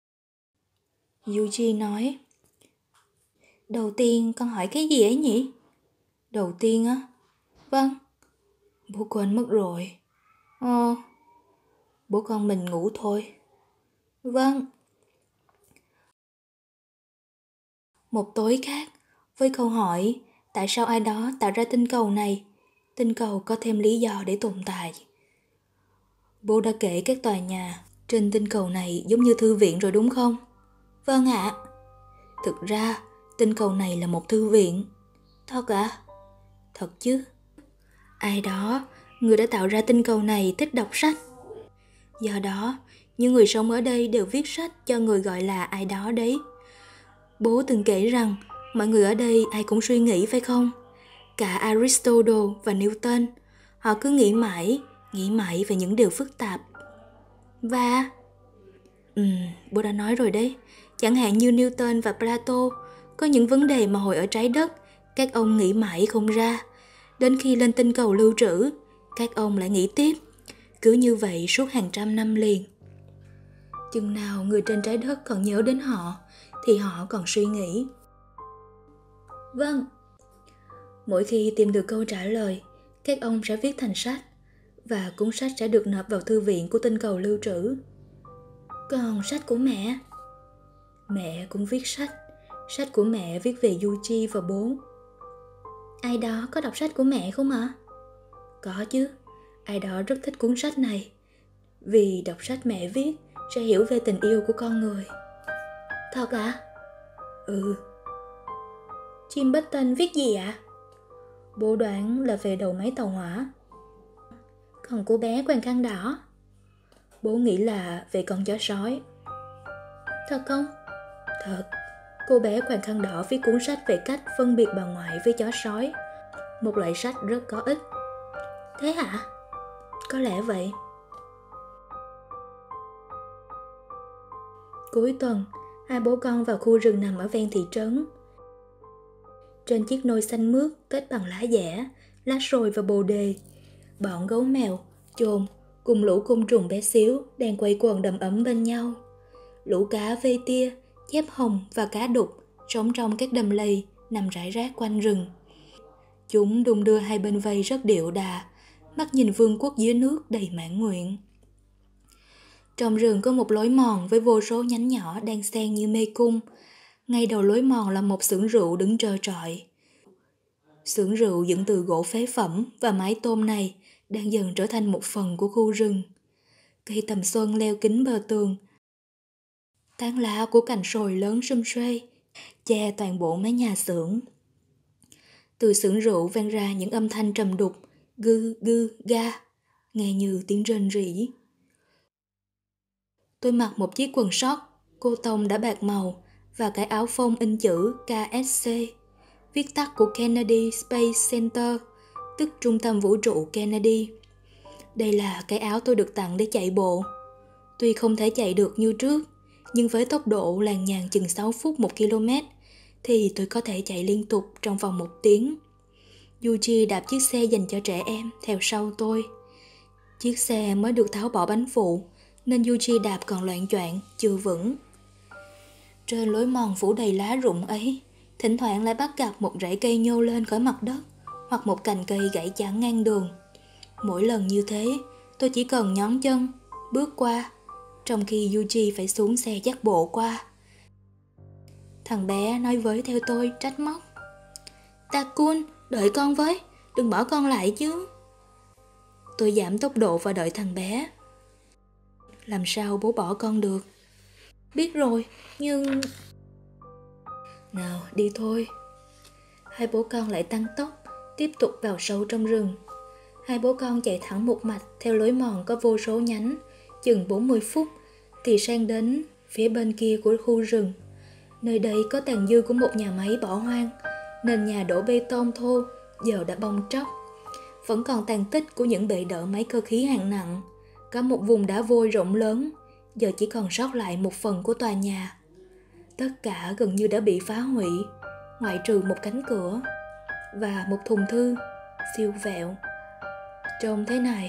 Yuji nói. Đầu tiên con hỏi cái gì ấy nhỉ? Đầu tiên á? Vâng. Bố quên mất rồi. Ờ. Bố con mình ngủ thôi. Vâng. Một tối khác, với câu hỏi tại sao ai đó tạo ra tinh cầu này, tinh cầu có thêm lý do để tồn tại. Bố đã kể các tòa nhà trên tinh cầu này giống như thư viện rồi đúng không? Vâng ạ. À. Thực ra, tinh cầu này là một thư viện. Thật ạ? À? Thật chứ. Ai đó, người đã tạo ra tinh cầu này thích đọc sách. Do đó, những người sống ở đây đều viết sách cho người gọi là ai đó đấy. Bố từng kể rằng mọi người ở đây ai cũng suy nghĩ phải không? Cả Aristotle và Newton, họ cứ nghĩ mãi, nghĩ mãi về những điều phức tạp. Và... Ừ, bố đã nói rồi đấy. Chẳng hạn như Newton và Plato, có những vấn đề mà hồi ở trái đất, các ông nghĩ mãi không ra. Đến khi lên tinh cầu lưu trữ, các ông lại nghĩ tiếp. Cứ như vậy suốt hàng trăm năm liền. Chừng nào người trên trái đất còn nhớ đến họ, thì họ còn suy nghĩ. Vâng. Mỗi khi tìm được câu trả lời, các ông sẽ viết thành sách. và cuốn sách sẽ được nộp vào thư viện của tinh cầu lưu trữ. Còn sách của mẹ? Mẹ cũng viết sách. Sách của mẹ viết về Yuji và bố. Ai đó có đọc sách của mẹ không ạ? Có chứ, ai đó rất thích cuốn sách này. Vì đọc sách mẹ viết sẽ hiểu về tình yêu của con người. Thật ạ? À? Ừ. Jim Button viết gì ạ? À? Bố đoán là về đầu máy tàu hỏa. Còn cô bé quàng khăn đỏ? Bố nghĩ là về con chó sói. Thật không? Thật. Cô bé quàng khăn đỏ viết cuốn sách về cách phân biệt bà ngoại với chó sói. Một loại sách rất có ích. Thế hả? Có lẽ vậy. Cuối tuần, hai bố con vào khu rừng nằm ở ven thị trấn. Trên chiếc nôi xanh mướt kết bằng lá dẻ, lá sồi và bồ đề, bọn gấu mèo, chồn cùng lũ côn trùng bé xíu đang quây quần đầm ấm bên nhau. Lũ cá vây tia, chép hồng và cá đục sống trong các đầm lầy nằm rải rác quanh rừng. Chúng đung đưa hai bên vây rất điệu đà, mắt nhìn vương quốc dưới nước đầy mãn nguyện. Trong rừng có một lối mòn với vô số nhánh nhỏ đang xen như mê cung. Ngay đầu lối mòn là một xưởng rượu đứng trơ trọi. Xưởng rượu dựng từ gỗ phế phẩm và mái tôn này đang dần trở thành một phần của khu rừng. Cây tầm xuân leo kín bờ tường. Tán lá của cành sồi lớn sum suê che toàn bộ mái nhà xưởng. Từ xưởng rượu vang ra những âm thanh trầm đục, gư gư ga, nghe như tiếng rên rỉ. Tôi mặc một chiếc quần sót, cô tông đã bạc màu và cái áo phông in chữ ca ét xê, viết tắt của Kennedy Space Center, tức Trung tâm Vũ trụ Kennedy. Đây là cái áo tôi được tặng để chạy bộ. Tuy không thể chạy được như trước, nhưng với tốc độ làng nhàng chừng sáu phút một km, thì tôi có thể chạy liên tục trong vòng một tiếng. Yuji đạp chiếc xe dành cho trẻ em theo sau tôi. Chiếc xe mới được tháo bỏ bánh phụ, nên Yuji đạp còn loạng choạng, chưa vững. Trên lối mòn phủ đầy lá rụng ấy, thỉnh thoảng lại bắt gặp một rễ cây nhô lên khỏi mặt đất, hoặc một cành cây gãy chắn ngang đường. Mỗi lần như thế, tôi chỉ cần nhón chân, bước qua, trong khi Yuji phải xuống xe dắt bộ qua. Thằng bé nói với theo tôi, trách móc. Takun, đợi con với, đừng bỏ con lại chứ. Tôi giảm tốc độ và đợi thằng bé. Làm sao bố bỏ con được? Biết rồi, nhưng... Nào, đi thôi. Hai bố con lại tăng tốc, tiếp tục vào sâu trong rừng. Hai bố con chạy thẳng một mạch theo lối mòn có vô số nhánh, chừng bốn mươi phút thì sang đến phía bên kia của khu rừng. Nơi đây có tàn dư của một nhà máy bỏ hoang, nền nhà đổ bê tông thô giờ đã bong tróc. Vẫn còn tàn tích của những bệ đỡ máy cơ khí hạng nặng. Có một vùng đá vôi rộng lớn, giờ chỉ còn sót lại một phần của tòa nhà. Tất cả gần như đã bị phá hủy, ngoại trừ một cánh cửa và một thùng thư siêu vẹo. Trông thế này.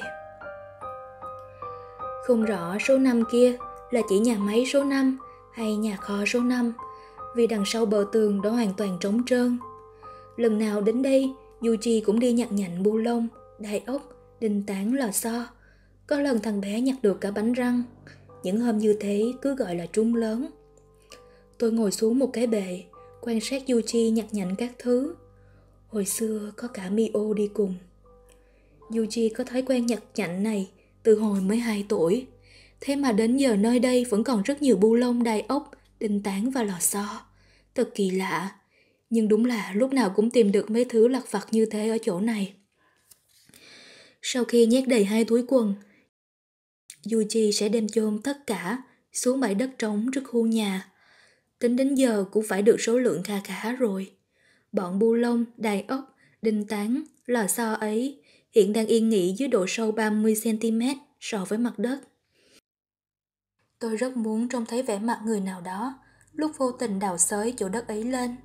Không rõ số năm kia là chỉ nhà máy số năm hay nhà kho số năm, vì đằng sau bờ tường đó hoàn toàn trống trơn. Lần nào đến đây, Yuji cũng đi nhặt nhạnh bu lông, đai ốc, đinh tán, lò xo. Có lần thằng bé nhặt được cả bánh răng. Những hôm như thế cứ gọi là trúng lớn. Tôi ngồi xuống một cái bệ, quan sát Yuji nhặt nhạnh các thứ. Hồi xưa có cả Mio đi cùng. Yuji có thói quen nhặt nhạnh này từ hồi mới hai tuổi. Thế mà đến giờ nơi đây vẫn còn rất nhiều bu lông, đai ốc, đinh tán và lò xo. Thật kỳ lạ. Nhưng đúng là lúc nào cũng tìm được mấy thứ lặt vặt như thế ở chỗ này. Sau khi nhét đầy hai túi quần, Yuji sẽ đem chôn tất cả xuống bãi đất trống trước khu nhà. Tính đến giờ cũng phải được số lượng kha khá rồi. Bọn bu lông, đai ốc, đinh tán, lò xo ấy hiện đang yên nghỉ dưới độ sâu ba mươi xăng ti mét so với mặt đất. Tôi rất muốn trông thấy vẻ mặt người nào đó lúc vô tình đào xới chỗ đất ấy lên.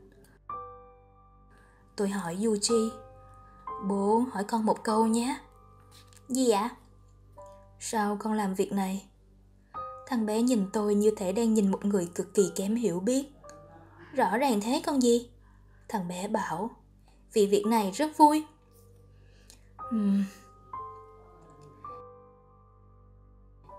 Tôi hỏi Yuji, bố hỏi con một câu nhé. Gì ạ? Sao con làm việc này? Thằng bé nhìn tôi như thể đang nhìn một người cực kỳ kém hiểu biết. Rõ ràng thế con gì? Thằng bé bảo, vì việc này rất vui. Hmm.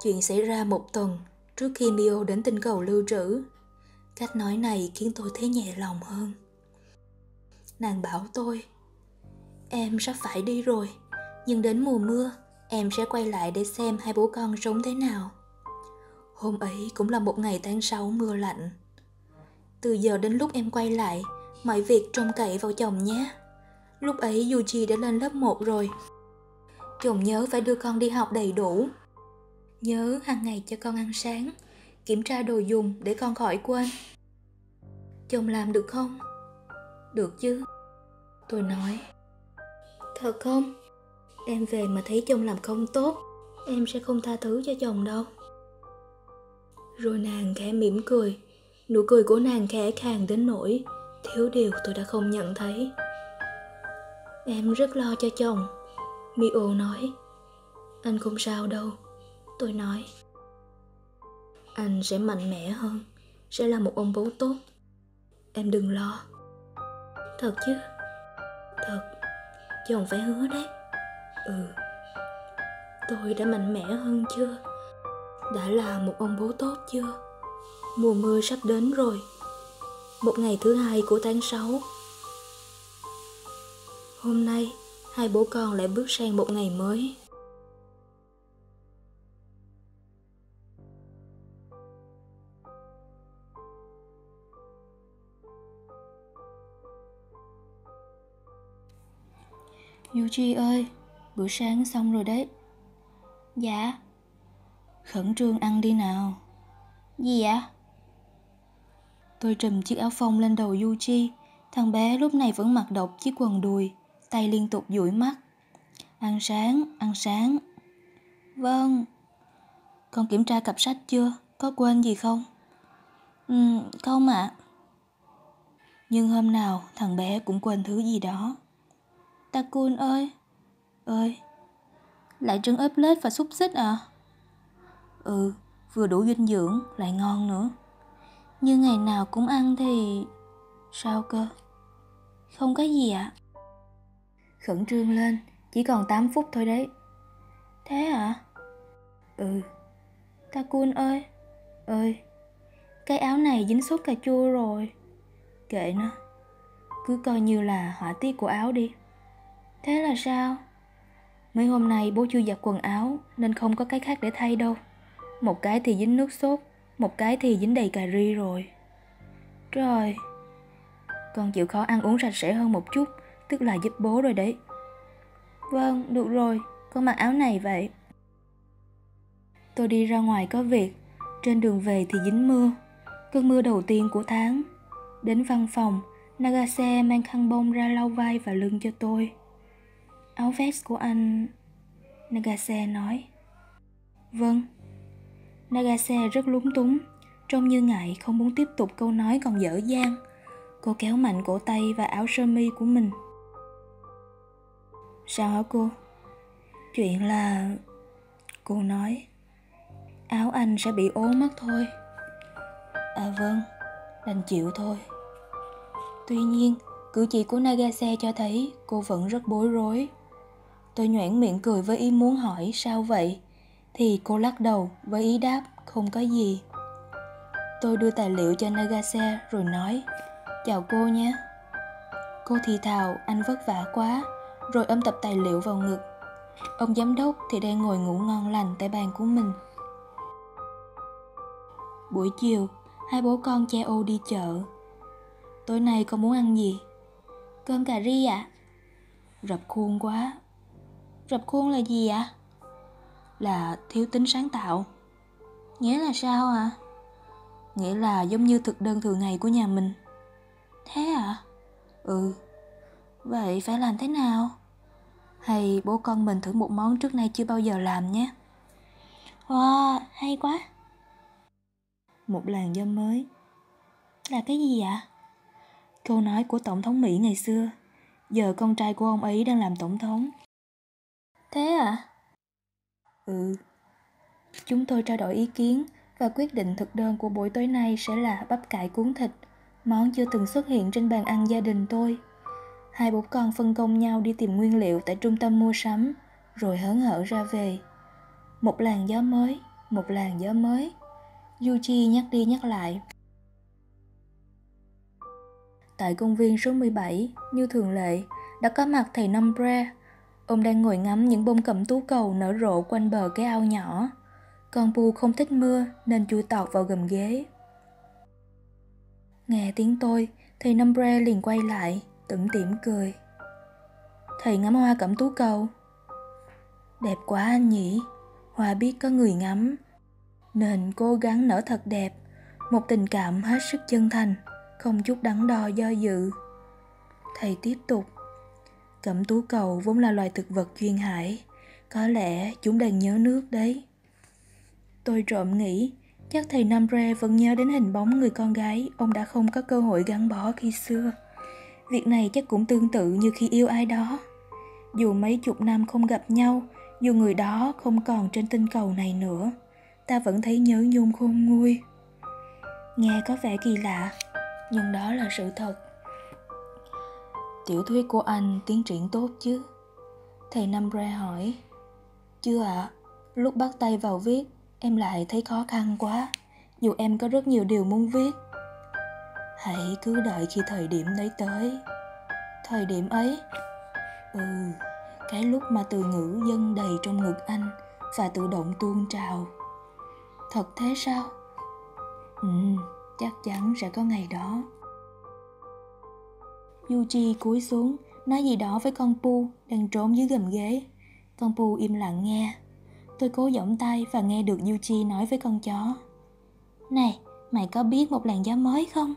Chuyện xảy ra một tuần trước khi Mio đến tinh cầu lưu trữ. Cách nói này khiến tôi thấy nhẹ lòng hơn. Nàng bảo tôi, em sắp phải đi rồi, nhưng đến mùa mưa, em sẽ quay lại để xem hai bố con sống thế nào. Hôm ấy cũng là một ngày tháng sáu mưa lạnh. Từ giờ đến lúc em quay lại, mọi việc trông cậy vào chồng nhé. Lúc ấy Yuji đã lên lớp một rồi. Chồng nhớ phải đưa con đi học đầy đủ. Nhớ hàng ngày cho con ăn sáng, kiểm tra đồ dùng để con khỏi quên. Chồng làm được không? Được chứ, tôi nói. Thật không? Em về mà thấy chồng làm không tốt, em sẽ không tha thứ cho chồng đâu. Rồi nàng khẽ mỉm cười. Nụ cười của nàng khẽ khàng đến nỗi thiếu điều tôi đã không nhận thấy. Em rất lo cho chồng, Mio nói. Anh không sao đâu, tôi nói. Anh sẽ mạnh mẽ hơn, sẽ là một ông bố tốt. Em đừng lo. Thật chứ? Thật, chồng phải hứa đấy. Ừ. Tôi đã mạnh mẽ hơn chưa? Đã là một ông bố tốt chưa? Mùa mưa sắp đến rồi. Một ngày thứ hai của tháng sáu. Hôm nay, hai bố con lại bước sang một ngày mới. Yuji ơi, bữa sáng xong rồi đấy. Dạ. Khẩn trương ăn đi nào. Gì ạ? Tôi trùm chiếc áo phông lên đầu Yuji. Thằng bé lúc này vẫn mặc độc chiếc quần đùi, tay liên tục dụi mắt. Ăn sáng, ăn sáng. Vâng. Con kiểm tra cặp sách chưa? Có quên gì không? Ừ, không ạ. À. Nhưng hôm nào thằng bé cũng quên thứ gì đó. Takun ơi. Ơi. Lại trứng ốp lết và xúc xích à? Ừ, vừa đủ dinh dưỡng, lại ngon nữa. Như ngày nào cũng ăn thì... Sao cơ? Không có gì ạ. À? Khẩn trương lên, chỉ còn tám phút thôi đấy. Thế hả? Ừ. Takun ơi. Ơi. Cái áo này dính sốt cà chua rồi. Kệ nó. Cứ coi như là họa tiết của áo đi. Thế là sao? Mấy hôm nay bố chưa giặt quần áo nên không có cái khác để thay đâu. Một cái thì dính nước sốt, một cái thì dính đầy cà ri rồi. Trời. Con chịu khó ăn uống sạch sẽ hơn một chút, tức là giúp bố rồi đấy. Vâng, được rồi, con mặc áo này vậy. Tôi đi ra ngoài có việc, trên đường về thì dính mưa. Cơn mưa đầu tiên của tháng. Đến văn phòng, Nagase mang khăn bông ra lau vai và lưng cho tôi. Áo vest của anh... Nagase nói. Vâng. Nagase rất lúng túng, trông như ngại không muốn tiếp tục câu nói còn dở dang. Cô kéo mạnh cổ tay và áo sơ mi của mình. Sao hả cô? Chuyện là... Cô nói. Áo anh sẽ bị ố mất thôi. À vâng, đành chịu thôi. Tuy nhiên, cử chỉ của Nagase cho thấy cô vẫn rất bối rối. Tôi nhoẻn miệng cười với ý muốn hỏi sao vậy, thì cô lắc đầu với ý đáp không có gì. Tôi đưa tài liệu cho Nagase rồi nói, chào cô nhé. Cô thì thào anh vất vả quá, rồi ôm tập tài liệu vào ngực. Ông giám đốc thì đang ngồi ngủ ngon lành tại bàn của mình. Buổi chiều, hai bố con cha ô đi chợ. Tối nay con muốn ăn gì? Cơm cà ri ạ. À? Rập khuôn quá. Rập khuôn là gì ạ? À? Là thiếu tính sáng tạo. Nghĩa là sao ạ? À? Nghĩa là giống như thực đơn thường ngày của nhà mình. Thế ạ? À? Ừ. Vậy phải làm thế nào? Hay bố con mình thử một món trước nay chưa bao giờ làm nhé. Wow, hay quá. Một làn gió mới. Là cái gì ạ? Câu nói của Tổng thống Mỹ ngày xưa. Giờ con trai của ông ấy đang làm tổng thống. Thế à? Ừ. Chúng tôi trao đổi ý kiến và quyết định thực đơn của buổi tối nay sẽ là bắp cải cuốn thịt, món chưa từng xuất hiện trên bàn ăn gia đình tôi. Hai bố con phân công nhau đi tìm nguyên liệu tại trung tâm mua sắm, rồi hớn hở ra về. Một làn gió mới, Một làn gió mới, Yuji nhắc đi nhắc lại. Tại công viên số mười bảy, như thường lệ, đã có mặt thầy Nombre. Ông đang ngồi ngắm những bông cẩm tú cầu nở rộ quanh bờ cái ao nhỏ. Con Pu không thích mưa nên chui tọt vào gầm ghế. Nghe tiếng tôi, thầy Nombre liền quay lại, tủm tỉm cười. Thầy ngắm hoa cẩm tú cầu. Đẹp quá anh nhỉ, hoa biết có người ngắm, nên cố gắng nở thật đẹp, một tình cảm hết sức chân thành, không chút đắn đo do dự. Thầy tiếp tục. Cẩm tú cầu vốn là loài thực vật duyên hải, có lẽ chúng đang nhớ nước đấy. Tôi trộm nghĩ, chắc thầy Nombre vẫn nhớ đến hình bóng người con gái ông đã không có cơ hội gắn bó khi xưa. Việc này chắc cũng tương tự như khi yêu ai đó. Dù mấy chục năm không gặp nhau, dù người đó không còn trên tinh cầu này nữa, ta vẫn thấy nhớ nhung khôn nguôi. Nghe có vẻ kỳ lạ, nhưng đó là sự thật. Tiểu thuyết của anh tiến triển tốt chứ? Thầy Nombre hỏi. Chưa ạ, à, lúc bắt tay vào viết, em lại thấy khó khăn quá, dù em có rất nhiều điều muốn viết. Hãy cứ đợi khi thời điểm đấy tới. Thời điểm ấy? Ừ, cái lúc mà từ ngữ dâng đầy trong ngực anh và tự động tuôn trào. Thật thế sao? Ừ, chắc chắn sẽ có ngày đó. Yuji cúi xuống, nói gì đó với con Pu đang trốn dưới gầm ghế. Con Pu im lặng nghe. Tôi cố giỏng tay và nghe được Yuji nói với con chó. Này, mày có biết một làn gió mới không?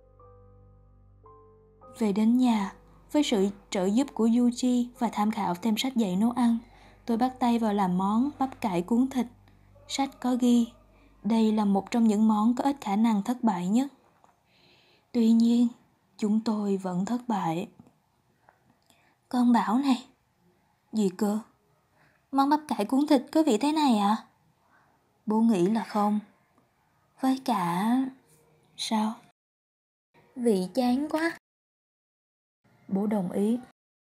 Về đến nhà, với sự trợ giúp của Yuji và tham khảo thêm sách dạy nấu ăn, tôi bắt tay vào làm món bắp cải cuốn thịt. Sách có ghi, đây là một trong những món có ít khả năng thất bại nhất. Tuy nhiên, chúng tôi vẫn thất bại. Con bảo này. Gì cơ? Món bắp cải cuốn thịt có vị thế này à? Bố nghĩ là không. Với cả... Sao? Vị chán quá. Bố đồng ý.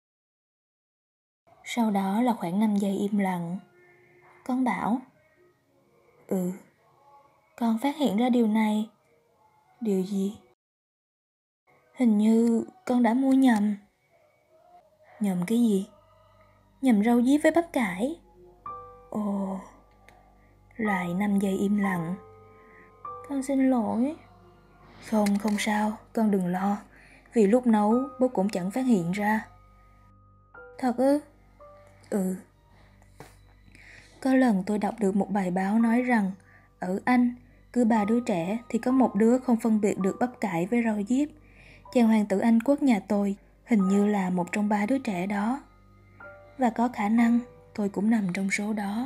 Sau đó là khoảng năm giây im lặng. Con bảo. Ừ. Con phát hiện ra điều này. Điều gì? Hình như con đã mua nhầm. Nhầm cái gì? Nhầm rau diếp với bắp cải. Ồ. Lại năm giây im lặng. Con xin lỗi. Không, không sao, con đừng lo. Vì lúc nấu bố cũng chẳng phát hiện ra. Thật ư? Ừ. Có lần tôi đọc được một bài báo nói rằng ở Anh, cứ ba đứa trẻ thì có một đứa không phân biệt được bắp cải với rau diếp. Chàng hoàng tử Anh quốc nhà tôi hình như là một trong ba đứa trẻ đó. Và có khả năng tôi cũng nằm trong số đó.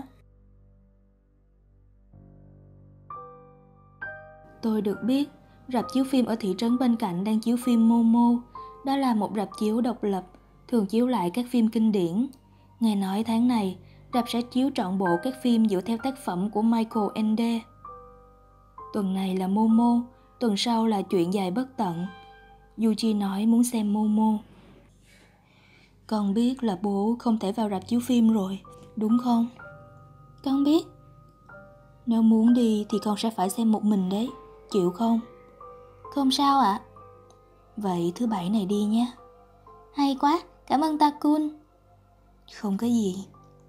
Tôi được biết rạp chiếu phim ở thị trấn bên cạnh đang chiếu phim Momo. Đó là một rạp chiếu độc lập, thường chiếu lại các phim kinh điển. Nghe nói tháng này, rạp sẽ chiếu trọn bộ các phim dựa theo tác phẩm của Michael Ende. Tuần này là Momo, tuần sau là Chuyện dài bất tận. Yuji nói muốn xem Momo. Con biết là bố không thể vào rạp chiếu phim rồi, đúng không? Con biết. Nếu muốn đi thì con sẽ phải xem một mình đấy, chịu không? Không sao ạ. À? Vậy thứ bảy này đi nhé. Hay quá, cảm ơn Takun. Không có gì.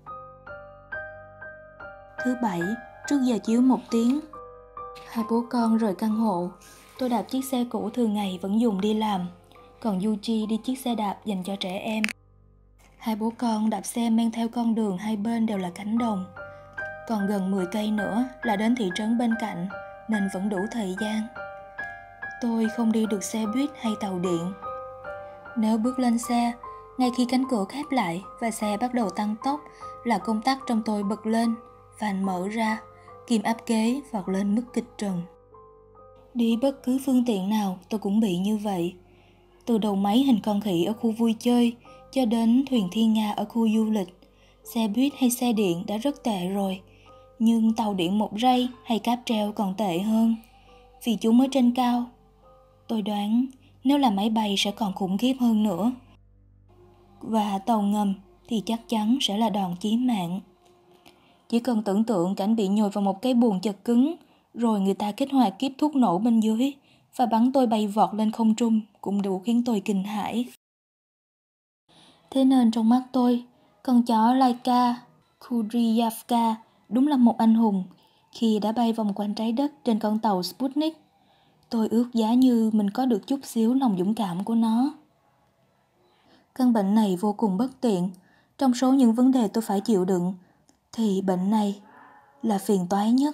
Thứ bảy, trước giờ chiếu một tiếng, hai bố con rời căn hộ. Tôi đạp chiếc xe cũ thường ngày vẫn dùng đi làm, còn Yuji đi chiếc xe đạp dành cho trẻ em. Hai bố con đạp xe men theo con đường hai bên đều là cánh đồng. Còn gần mười cây nữa là đến thị trấn bên cạnh, nên vẫn đủ thời gian. Tôi không đi được xe buýt hay tàu điện. Nếu bước lên xe, ngay khi cánh cửa khép lại và xe bắt đầu tăng tốc là công tắc trong tôi bật lên, van mở ra, kim áp kế vọt lên mức kịch trần. Đi bất cứ phương tiện nào tôi cũng bị như vậy. Từ đầu máy hình con khỉ ở khu vui chơi cho đến thuyền thiên nga ở khu du lịch, xe buýt hay xe điện đã rất tệ rồi, nhưng tàu điện một ray hay cáp treo còn tệ hơn, vì chúng ở trên cao. Tôi đoán nếu là máy bay sẽ còn khủng khiếp hơn nữa. Và tàu ngầm thì chắc chắn sẽ là đòn chí mạng. Chỉ cần tưởng tượng cảnh bị nhồi vào một cái buồng chật cứng, rồi người ta kích hoạt kíp thuốc nổ bên dưới và bắn tôi bay vọt lên không trung cũng đủ khiến tôi kinh hãi. Thế nên trong mắt tôi, con chó Laika Kudryavka đúng là một anh hùng khi đã bay vòng quanh trái đất trên con tàu Sputnik. Tôi ước giá như mình có được chút xíu lòng dũng cảm của nó. Căn bệnh này vô cùng bất tiện. Trong số những vấn đề tôi phải chịu đựng, thì bệnh này là phiền toái nhất.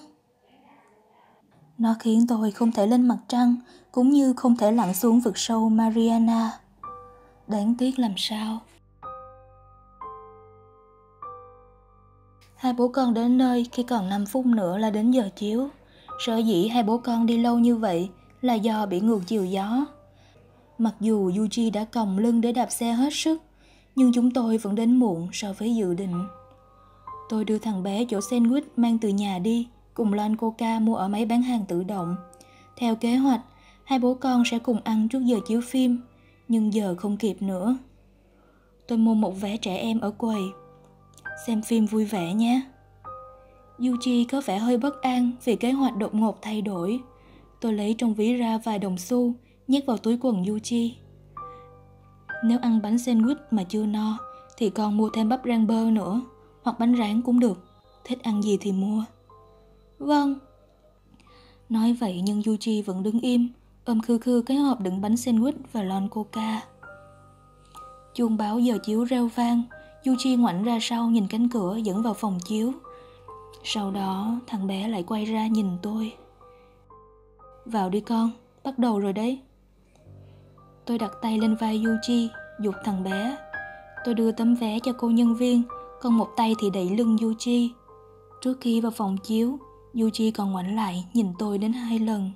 Nó khiến tôi không thể lên mặt trăng, cũng như không thể lặn xuống vực sâu Mariana. Đáng tiếc làm sao. Hai bố con đến nơi khi còn năm phút nữa là đến giờ chiếu. Sở dĩ hai bố con đi lâu như vậy là do bị ngược chiều gió. Mặc dù Yuji đã còng lưng để đạp xe hết sức, nhưng chúng tôi vẫn đến muộn so với dự định. Tôi đưa thằng bé chỗ sandwich mang từ nhà đi, cùng lon coca mua ở máy bán hàng tự động. Theo kế hoạch, hai bố con sẽ cùng ăn trước giờ chiếu phim, nhưng giờ không kịp nữa. Tôi mua một vé trẻ em ở quầy. Xem phim vui vẻ nhé. Yuji có vẻ hơi bất an vì kế hoạch đột ngột thay đổi. Tôi lấy trong ví ra vài đồng xu, nhét vào túi quần Yuji. Nếu ăn bánh sandwich mà chưa no, thì con mua thêm bắp rang bơ nữa, hoặc bánh rán cũng được. Thích ăn gì thì mua. Vâng. Nói vậy nhưng Yuji vẫn đứng im, ôm khư khư cái hộp đựng bánh sandwich và lon coca. Chuông báo giờ chiếu reo vang. Yuji ngoảnh ra sau nhìn cánh cửa dẫn vào phòng chiếu. Sau đó thằng bé lại quay ra nhìn tôi. Vào đi con, bắt đầu rồi đấy. Tôi đặt tay lên vai Yuji, giục thằng bé. Tôi đưa tấm vé cho cô nhân viên, còn một tay thì đẩy lưng Yuji. Trước khi vào phòng chiếu, Yuji còn ngoảnh lại nhìn tôi đến hai lần.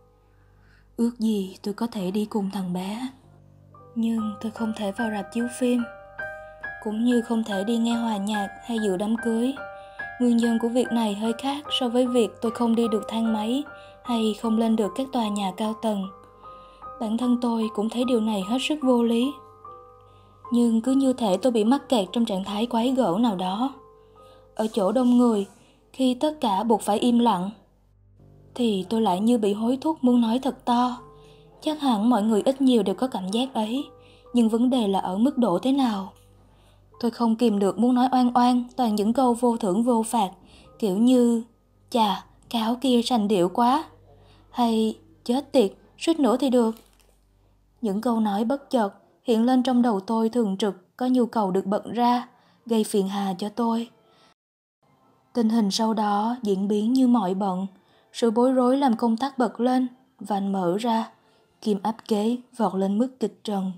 Ước gì tôi có thể đi cùng thằng bé. Nhưng tôi không thể vào rạp chiếu phim, cũng như không thể đi nghe hòa nhạc hay dự đám cưới. Nguyên nhân của việc này hơi khác so với việc tôi không đi được thang máy hay không lên được các tòa nhà cao tầng. Bản thân tôi cũng thấy điều này hết sức vô lý. Nhưng cứ như thể tôi bị mắc kẹt trong trạng thái quái gở nào đó. Ở chỗ đông người, khi tất cả buộc phải im lặng, thì tôi lại như bị hối thúc muốn nói thật to. Chắc hẳn mọi người ít nhiều đều có cảm giác ấy, nhưng vấn đề là ở mức độ thế nào. Tôi không kìm được muốn nói oan oan toàn những câu vô thưởng vô phạt, kiểu như chà, cái áo kia sành điệu quá, hay chết tiệt, suýt nữa thì được. Những câu nói bất chợt hiện lên trong đầu tôi thường trực có nhu cầu được bật ra, gây phiền hà cho tôi. Tình hình sau đó diễn biến như mọi bận. Sự bối rối làm công tắc bật lên, vành mở ra, kim áp kế vọt lên mức kịch trần.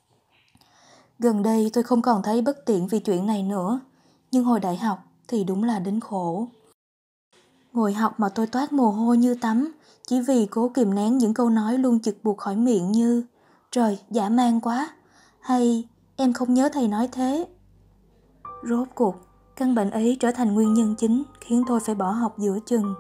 Gần đây tôi không còn thấy bất tiện vì chuyện này nữa, nhưng hồi đại học thì đúng là đến khổ. Ngồi học mà tôi toát mồ hôi như tắm, chỉ vì cố kìm nén những câu nói luôn chực buộc khỏi miệng như trời, dã man quá, hay em không nhớ thầy nói thế. Rốt cuộc, căn bệnh ấy trở thành nguyên nhân chính khiến tôi phải bỏ học giữa chừng.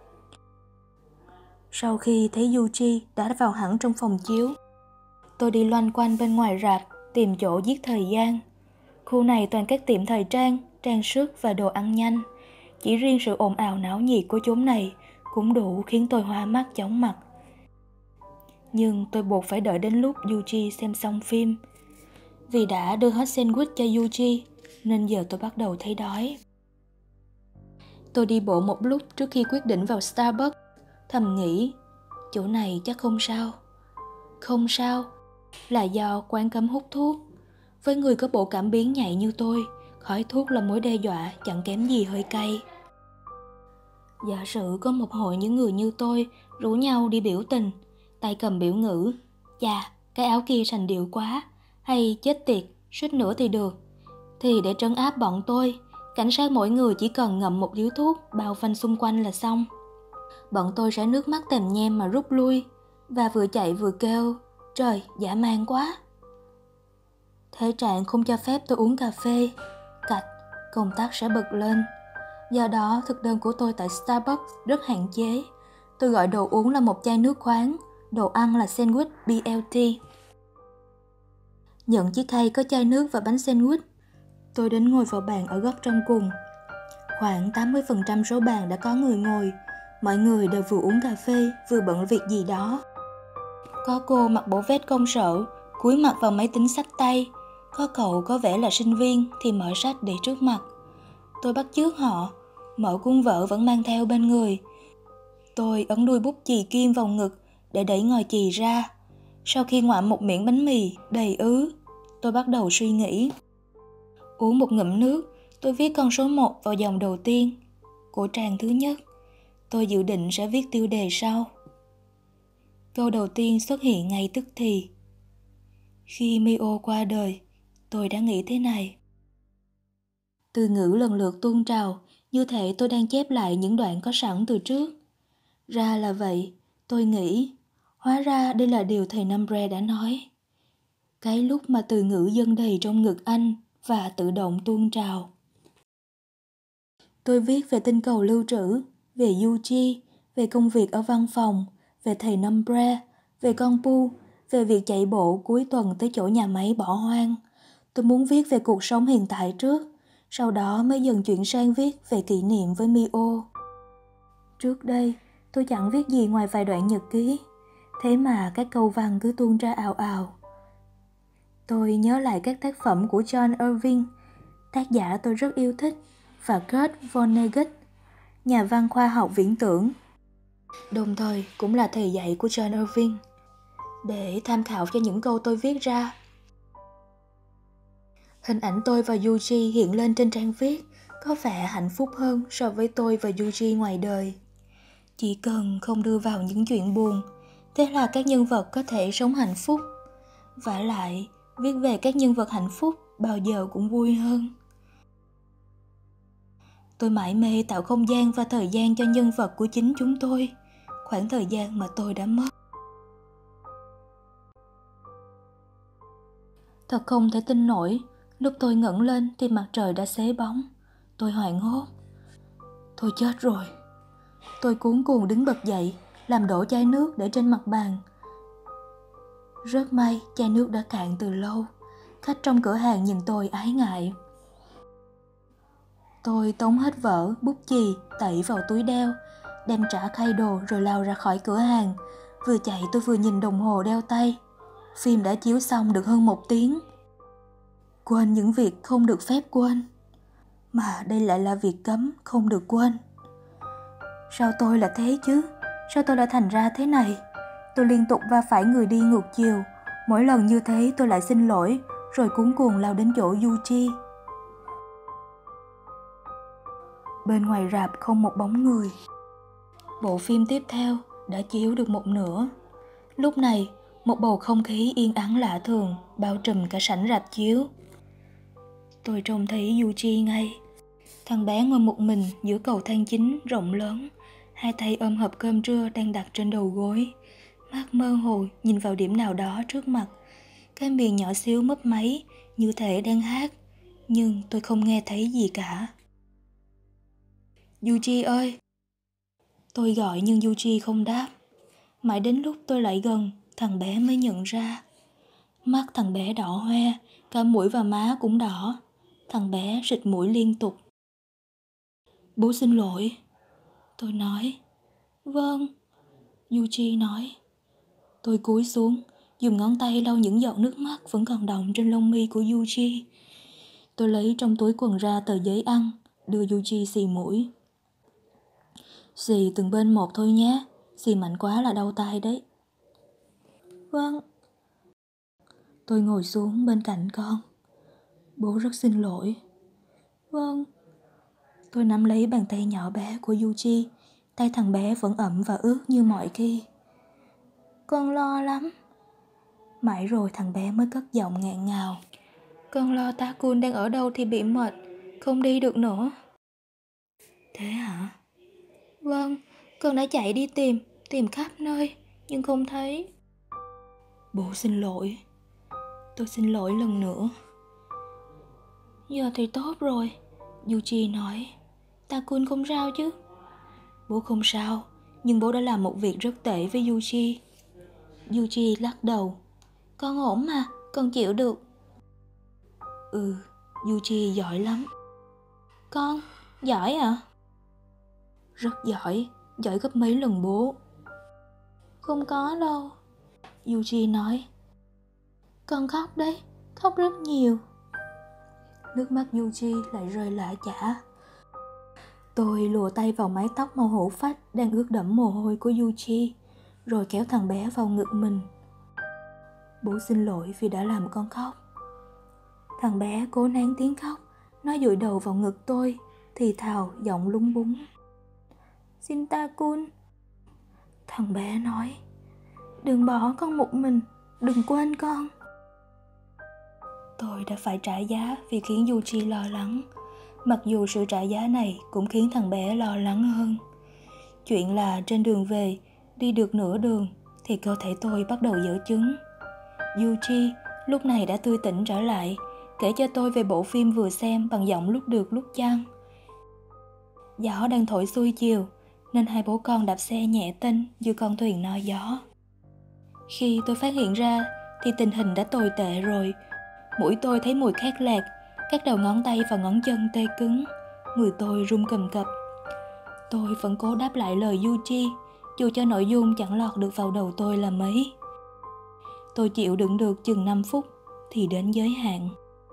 Sau khi thấy Yuji đã vào hẳn trong phòng chiếu, tôi đi loanh quanh bên ngoài rạp tìm chỗ giết thời gian. Khu này toàn các tiệm thời trang, trang sức và đồ ăn nhanh. Chỉ riêng sự ồn ào náo nhiệt của chốn này cũng đủ khiến tôi hoa mắt chóng mặt. Nhưng tôi buộc phải đợi đến lúc Yuji xem xong phim. Vì đã đưa hết sandwich cho Yuji, nên giờ tôi bắt đầu thấy đói. Tôi đi bộ một lúc trước khi quyết định vào Starbucks, thầm nghĩ, chỗ này chắc không sao. Không sao, là do quán cấm hút thuốc. Với người có bộ cảm biến nhạy như tôi, khói thuốc là mối đe dọa chẳng kém gì hơi cay. Giả sử có một hội những người như tôi rủ nhau đi biểu tình, tay cầm biểu ngữ, chà, cái áo kia sành điệu quá, hay chết tiệt, suýt nữa thì được, thì để trấn áp bọn tôi, cảnh sát mỗi người chỉ cần ngậm một điếu thuốc bao quanh xung quanh là xong. Bọn tôi sẽ nước mắt tèm nhem mà rút lui, và vừa chạy vừa kêu, trời, dã man quá. Thể trạng không cho phép tôi uống cà phê, cạch, công tắc sẽ bật lên. Do đó, thực đơn của tôi tại Starbucks rất hạn chế. Tôi gọi đồ uống là một chai nước khoáng, đồ ăn là sandwich bê lờ tê. Nhận chiếc khay có chai nước và bánh sandwich. Tôi đến ngồi vào bàn ở góc trong cùng. Khoảng tám mươi phần trăm số bàn đã có người ngồi. Mọi người đều vừa uống cà phê, vừa bận việc gì đó. Có cô mặc bộ vest công sở, cúi mặt vào máy tính xách tay. Có cậu có vẻ là sinh viên thì mở sách để trước mặt. Tôi bắt chước họ, mở cuốn vở vẫn mang theo bên người. Tôi ấn đuôi bút chì kim vào ngực để đẩy ngòi chì ra. Sau khi ngoạm một miệng bánh mì đầy ứ, tôi bắt đầu suy nghĩ. Uống một ngụm nước, tôi viết con số một vào dòng đầu tiên của trang thứ nhất. Tôi dự định sẽ viết tiêu đề sau. Câu đầu tiên xuất hiện ngay tức thì. Khi Mio qua đời, tôi đã nghĩ thế này. Từ ngữ lần lượt tuôn trào, như thể tôi đang chép lại những đoạn có sẵn từ trước. Ra là vậy, tôi nghĩ. Hóa ra đây là điều thầy Nambre đã nói. Cái lúc mà từ ngữ dâng đầy trong ngực anh và tự động tuôn trào. Tôi viết về tinh cầu lưu trữ, về Yuji, về công việc ở văn phòng, về thầy Nambre, về con Pu, về việc chạy bộ cuối tuần tới chỗ nhà máy bỏ hoang. Tôi muốn viết về cuộc sống hiện tại trước, sau đó mới dần chuyển sang viết về kỷ niệm với Mio. Trước đây, tôi chẳng viết gì ngoài vài đoạn nhật ký, thế mà các câu văn cứ tuôn ra ào ào. Tôi nhớ lại các tác phẩm của John Irving, tác giả tôi rất yêu thích, và Kurt Vonnegut, nhà văn khoa học viễn tưởng, đồng thời cũng là thầy dạy của John Irving, để tham khảo cho những câu tôi viết ra. Hình ảnh tôi và Yuji hiện lên trên trang viết có vẻ hạnh phúc hơn so với tôi và Yuji ngoài đời. Chỉ cần không đưa vào những chuyện buồn, thế là các nhân vật có thể sống hạnh phúc. Vả lại, viết về các nhân vật hạnh phúc bao giờ cũng vui hơn. Tôi mải mê tạo không gian và thời gian cho nhân vật của chính chúng tôi, khoảng thời gian mà tôi đã mất. Thật không thể tin nổi, lúc tôi ngẩng lên thì mặt trời đã xế bóng. Tôi hoảng hốt. Tôi chết rồi. Tôi cuống cuồng đứng bật dậy, làm đổ chai nước để trên mặt bàn. Rất may chai nước đã cạn từ lâu. Khách trong cửa hàng nhìn tôi ái ngại. Tôi tống hết vở, bút chì, tẩy vào túi đeo, đem trả khay đồ rồi lao ra khỏi cửa hàng. Vừa chạy tôi vừa nhìn đồng hồ đeo tay. Phim đã chiếu xong được hơn một tiếng. Quên những việc không được phép quên. Mà đây lại là việc cấm không được quên. Sao tôi là thế chứ? Sao tôi lại thành ra thế này? Tôi liên tục va phải người đi ngược chiều. Mỗi lần như thế tôi lại xin lỗi, rồi cuống cuồng lao đến chỗ Yuji. Bên ngoài rạp không một bóng người. Bộ phim tiếp theo đã chiếu được một nửa. Lúc này, một bầu không khí yên ắng lạ thường bao trùm cả sảnh rạp chiếu. Tôi trông thấy Yuji ngay. Thằng bé ngồi một mình giữa cầu thang chính rộng lớn, hai tay ôm hộp cơm trưa đang đặt trên đầu gối, mắt mơ hồ nhìn vào điểm nào đó trước mặt. Cái miệng nhỏ xíu mấp máy như thể đang hát, nhưng tôi không nghe thấy gì cả. Yuji ơi! Tôi gọi nhưng Yuji không đáp. Mãi đến lúc tôi lại gần, thằng bé mới nhận ra. Mắt thằng bé đỏ hoe, cả mũi và má cũng đỏ. Thằng bé rịt mũi liên tục. Bố xin lỗi. Tôi nói. Vâng. Yuji nói. Tôi cúi xuống, dùng ngón tay lau những giọt nước mắt vẫn còn đọng trên lông mi của Yuji. Tôi lấy trong túi quần ra tờ giấy ăn, đưa Yuji xì mũi. Xì từng bên một thôi nhé, xì mạnh quá là đau tai đấy. Vâng. Tôi ngồi xuống bên cạnh con. Bố rất xin lỗi. Vâng. Tôi nắm lấy bàn tay nhỏ bé của Yuji, tay thằng bé vẫn ẩm và ướt như mọi khi. Con lo lắm. Mãi rồi thằng bé mới cất giọng nghẹn ngào. Con lo Takun đang ở đâu thì bị mệt, không đi được nữa. Thế hả? Vâng, con đã chạy đi tìm, tìm khắp nơi, nhưng không thấy. Bố xin lỗi. Tôi xin lỗi lần nữa. Giờ thì tốt rồi, Yuji nói. Takun không sao chứ? Bố không sao, nhưng bố đã làm một việc rất tệ với Yuji. Yuji lắc đầu. Con ổn mà, con chịu được. Ừ, Yuji giỏi lắm. Con, Giỏi à? Rất giỏi, giỏi gấp mấy lần bố. Không có đâu, Yuji nói. Con khóc đấy, khóc rất nhiều. Nước mắt Yuji lại rơi lã chã. Tôi lùa tay vào mái tóc màu hổ phách đang ướt đẫm mồ hôi của Yuji, rồi kéo thằng bé vào ngực mình. Bố xin lỗi vì đã làm con khóc. Thằng bé cố nén tiếng khóc, nó dụi đầu vào ngực tôi, thì thào giọng lúng búng. Shinta-kun. Thằng bé nói, đừng bỏ con một mình, đừng quên con. Tôi đã phải trả giá vì khiến Yuji lo lắng, mặc dù sự trả giá này cũng khiến thằng bé lo lắng hơn. Chuyện là trên đường về, đi được nửa đường thì cơ thể tôi bắt đầu dở chứng. Yuji lúc này đã tươi tỉnh trở lại, kể cho tôi về bộ phim vừa xem bằng giọng lúc được lúc chăng. Gió đang thổi xuôi chiều, nên hai bố con đạp xe nhẹ tênh như con thuyền no gió. Khi tôi phát hiện ra thì tình hình đã tồi tệ rồi. Mũi tôi thấy mùi khét lẹt, các đầu ngón tay và ngón chân tê cứng, người tôi run cầm cập. Tôi vẫn cố đáp lại lời Yuji, dù cho nội dung chẳng lọt được vào đầu tôi là mấy. Tôi chịu đựng được chừng năm phút thì đến giới hạn.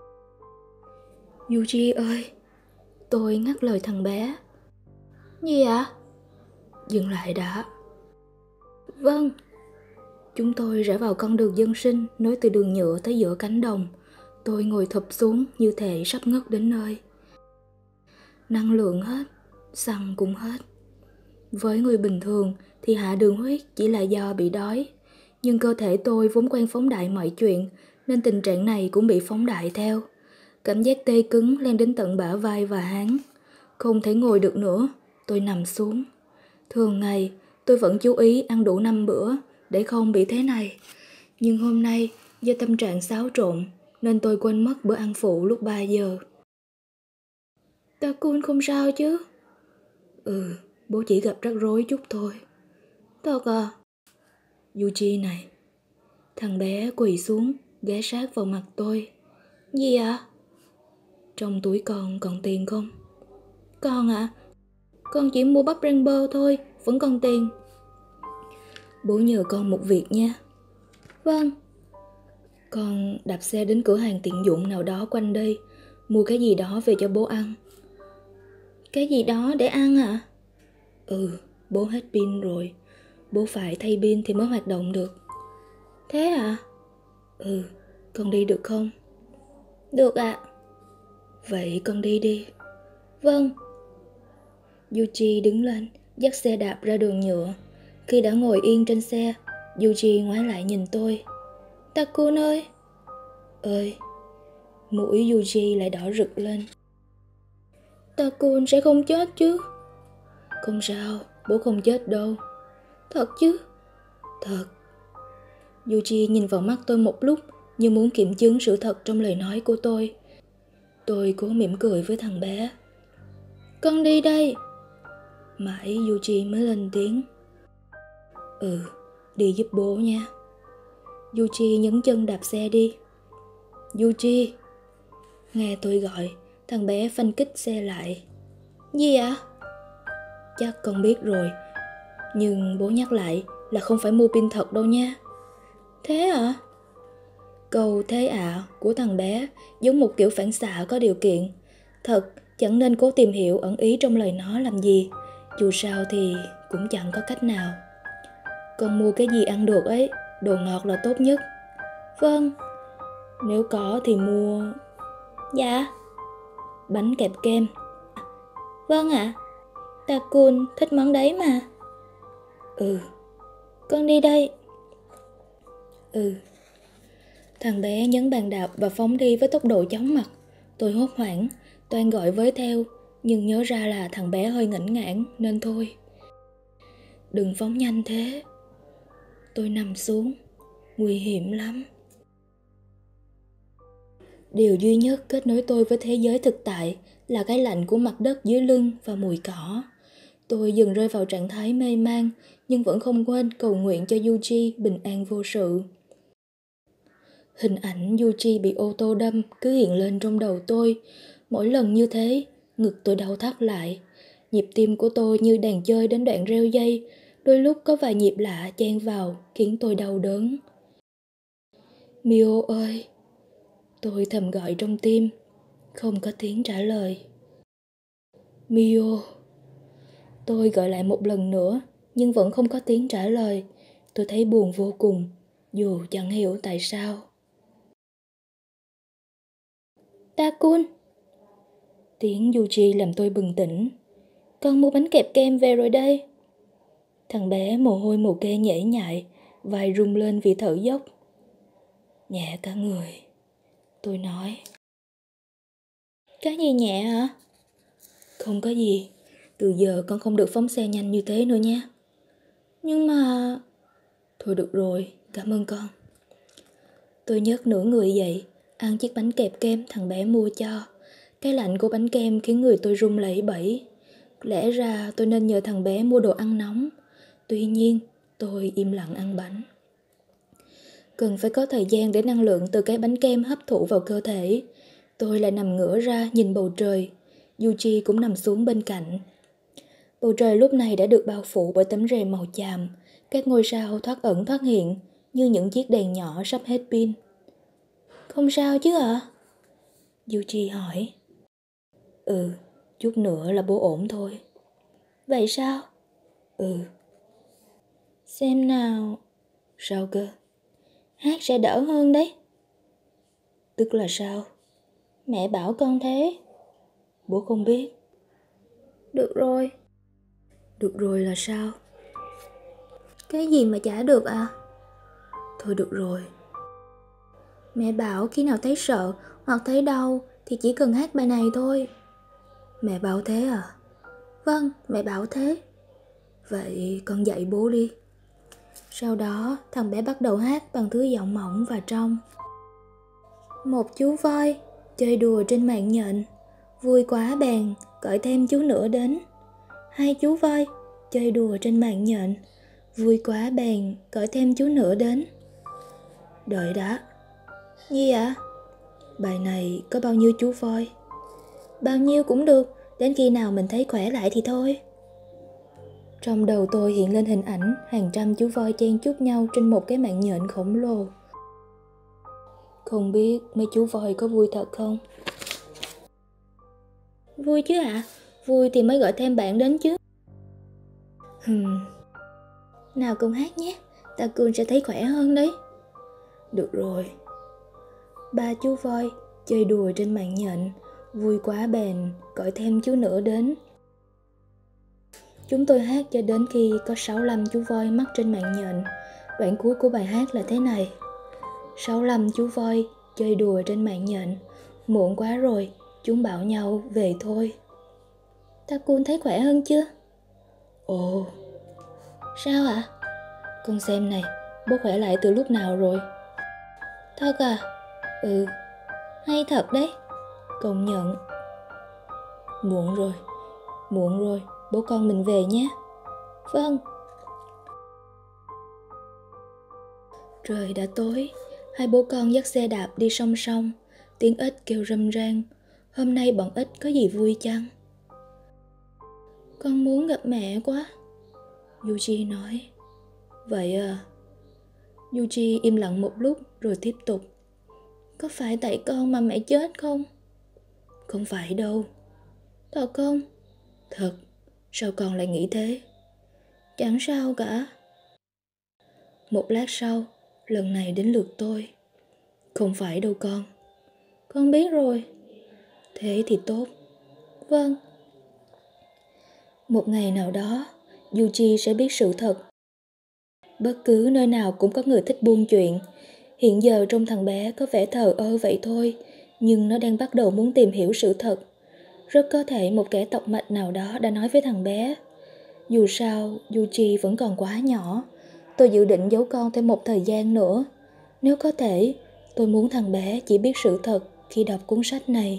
Yuji ơi, tôi ngắt lời thằng bé. Gì ạ? Dừng lại đã. Vâng. Chúng tôi rẽ vào con đường dân sinh nối từ đường nhựa tới giữa cánh đồng. Tôi ngồi thụp xuống như thể sắp ngất đến nơi. Năng lượng hết, xăng cũng hết. Với người bình thường thì hạ đường huyết chỉ là do bị đói. Nhưng cơ thể tôi vốn quen phóng đại mọi chuyện, nên tình trạng này cũng bị phóng đại theo. Cảm giác tê cứng lên đến tận bả vai và háng. Không thể ngồi được nữa, tôi nằm xuống. Thường ngày, tôi vẫn chú ý ăn đủ năm bữa để không bị thế này. Nhưng hôm nay, do tâm trạng xáo trộn, nên tôi quên mất bữa ăn phụ lúc ba giờ. Ta-kun không sao chứ? Ừ, bố chỉ gặp rắc rối chút thôi. Thật à? Yuji này. Thằng bé quỳ xuống, ghé sát vào mặt tôi. Gì ạ? À? Trong túi con còn tiền không? Con ạ? À? Con chỉ mua bắp rang bơ thôi, vẫn còn tiền. Bố nhờ con một việc nha. Vâng. Con đạp xe đến cửa hàng tiện dụng nào đó quanh đây, mua cái gì đó về cho bố ăn. Cái gì đó để ăn hả? Ừ, bố hết pin rồi. Bố phải thay pin thì mới hoạt động được. Thế à? Ừ, con đi được không? Được ạ. À. Vậy con đi đi. Vâng. Yuji đứng lên, dắt xe đạp ra đường nhựa. Khi đã ngồi yên trên xe, Yuji ngoái lại nhìn tôi. Ta-kun ơi! Ơi! Mũi Yuji lại đỏ rực lên. Ta-kun sẽ không chết chứ? Không sao, bố không chết đâu. Thật chứ? Thật. Yuji nhìn vào mắt tôi một lúc như muốn kiểm chứng sự thật trong lời nói của tôi. Tôi cố mỉm cười với thằng bé. Con đi đây. Mãi Yuji mới lên tiếng. Ừ, đi giúp bố nha. Yuji nhấn chân đạp xe đi. Yuji. Nghe tôi gọi, thằng bé phanh kích xe lại. Gì ạ? À? Chắc con biết rồi, nhưng bố nhắc lại là không phải mua pin thật đâu nha. Thế à? Câu thế ạ à của thằng bé giống một kiểu phản xạ có điều kiện. Thật, chẳng nên cố tìm hiểu ẩn ý trong lời nó làm gì. Dù sao thì cũng chẳng có cách nào. Con mua cái gì ăn được ấy, đồ ngọt là tốt nhất. Vâng. Nếu có thì mua... Dạ. Bánh kẹp kem. Vâng ạ. À. Ta-kun thích món đấy mà. Ừ. Con đi đây. Ừ. Thằng bé nhấn bàn đạp và phóng đi với tốc độ chóng mặt. Tôi hốt hoảng, toan gọi với theo, nhưng nhớ ra là thằng bé hơi ngẩn ngãn nên thôi. Đừng phóng nhanh thế. Tôi nằm xuống, nguy hiểm lắm. Điều duy nhất kết nối tôi với thế giới thực tại là cái lạnh của mặt đất dưới lưng và mùi cỏ. Tôi dần rơi vào trạng thái mê man, nhưng vẫn không quên cầu nguyện cho Yuji bình an vô sự. Hình ảnh Yuji bị ô tô đâm cứ hiện lên trong đầu tôi. Mỗi lần như thế, Ngực tôi đau thắt lại, nhịp tim của tôi như đàn chơi đến đoạn reo dây, đôi lúc có vài nhịp lạ chen vào khiến tôi đau đớn. Mio ơi! Tôi thầm gọi trong tim, không có tiếng trả lời. Mio! Tôi gọi lại một lần nữa, nhưng vẫn không có tiếng trả lời. Tôi thấy buồn vô cùng, dù chẳng hiểu tại sao. Takun! Tiếng Yuji làm tôi bừng tỉnh. Con mua bánh kẹp kem về rồi đây. Thằng bé mồ hôi mồ kê nhễ nhại, vai rung lên vì thở dốc. Nhẹ cả người. Tôi nói. Cái gì nhẹ hả? Không có gì. Từ giờ con không được phóng xe nhanh như thế nữa nha. Nhưng mà... Thôi được rồi, cảm ơn con. Tôi nhấc nửa người dậy, ăn chiếc bánh kẹp kem thằng bé mua cho. Cái lạnh của bánh kem khiến người tôi run lẩy bẩy. Lẽ ra tôi nên nhờ thằng bé mua đồ ăn nóng. Tuy nhiên, tôi im lặng ăn bánh. Cần phải có thời gian để năng lượng từ cái bánh kem hấp thụ vào cơ thể. Tôi lại nằm ngửa ra nhìn bầu trời. Yuji cũng nằm xuống bên cạnh. Bầu trời lúc này đã được bao phủ bởi tấm rèm màu chàm. Các ngôi sao thoát ẩn thoát hiện như những chiếc đèn nhỏ sắp hết pin. Không sao chứ ạ? À? Yuji hỏi. Ừ, chút nữa là bố ổn thôi. Vậy sao? Ừ. Xem nào. Sao cơ? Hát sẽ đỡ hơn đấy. Tức là sao? Mẹ bảo con thế. Bố không biết. Được rồi. Được rồi là sao? Cái gì mà chả được à? Thôi được rồi. Mẹ bảo khi nào thấy sợ hoặc thấy đau thì chỉ cần hát bài này thôi. Mẹ bảo thế à? Vâng, mẹ bảo thế. Vậy con dạy bố đi. Sau đó thằng bé bắt đầu hát bằng thứ giọng mỏng và trong. Một chú voi chơi đùa trên mạng nhện, vui quá bèn gọi thêm chú nữa đến. Hai chú voi chơi đùa trên mạng nhện, vui quá bèn gọi thêm chú nữa đến. Đợi đã. Gì ạ? Bài này có bao nhiêu chú voi? Bao nhiêu cũng được, đến khi nào mình thấy khỏe lại thì thôi. Trong đầu tôi hiện lên hình ảnh hàng trăm chú voi chen chúc nhau trên một cái mạng nhện khổng lồ. Không biết mấy chú voi có vui thật không? Vui chứ ạ, à? Vui thì mới gọi thêm bạn đến chứ. Hừm. Nào cùng hát nhé, Takun sẽ thấy khỏe hơn đấy. Được rồi. Ba chú voi chơi đùa trên mạng nhện, vui quá bèn gọi thêm chú nữa đến. Chúng tôi hát cho đến khi có sáu mươi lăm chú voi mắc trên mạng nhện. Đoạn cuối của bài hát là thế này. sáu mươi lăm chú voi chơi đùa trên mạng nhện, muộn quá rồi, chúng bảo nhau về thôi. Takun thấy khỏe hơn chưa? Ồ. Sao ạ? À? Con xem này, bố khỏe lại từ lúc nào rồi? Thật à? Ừ, hay thật đấy. Công nhận. Muộn rồi, muộn rồi, bố con mình về nhé. Vâng. Trời đã tối, hai bố con dắt xe đạp đi song song, tiếng ếch kêu râm ran. Hôm nay bọn ếch có gì vui chăng? Con muốn gặp mẹ quá. Yuji nói. Vậy à? Yuji im lặng một lúc rồi tiếp tục. Có phải tại con mà mẹ chết không? Không phải đâu. Thật không? Thật. Sao con lại nghĩ thế? Chẳng sao cả. Một lát sau, lần này đến lượt tôi. Không phải đâu con. Con biết rồi. Thế thì tốt. Vâng. Một ngày nào đó, Yuji sẽ biết sự thật. Bất cứ nơi nào cũng có người thích buôn chuyện. Hiện giờ trong thằng bé có vẻ thờ ơ vậy thôi, nhưng nó đang bắt đầu muốn tìm hiểu sự thật. Rất có thể một kẻ tọc mạch nào đó đã nói với thằng bé. Dù sao, Yuji vẫn còn quá nhỏ. Tôi dự định giấu con thêm một thời gian nữa. Nếu có thể, tôi muốn thằng bé chỉ biết sự thật khi đọc cuốn sách này.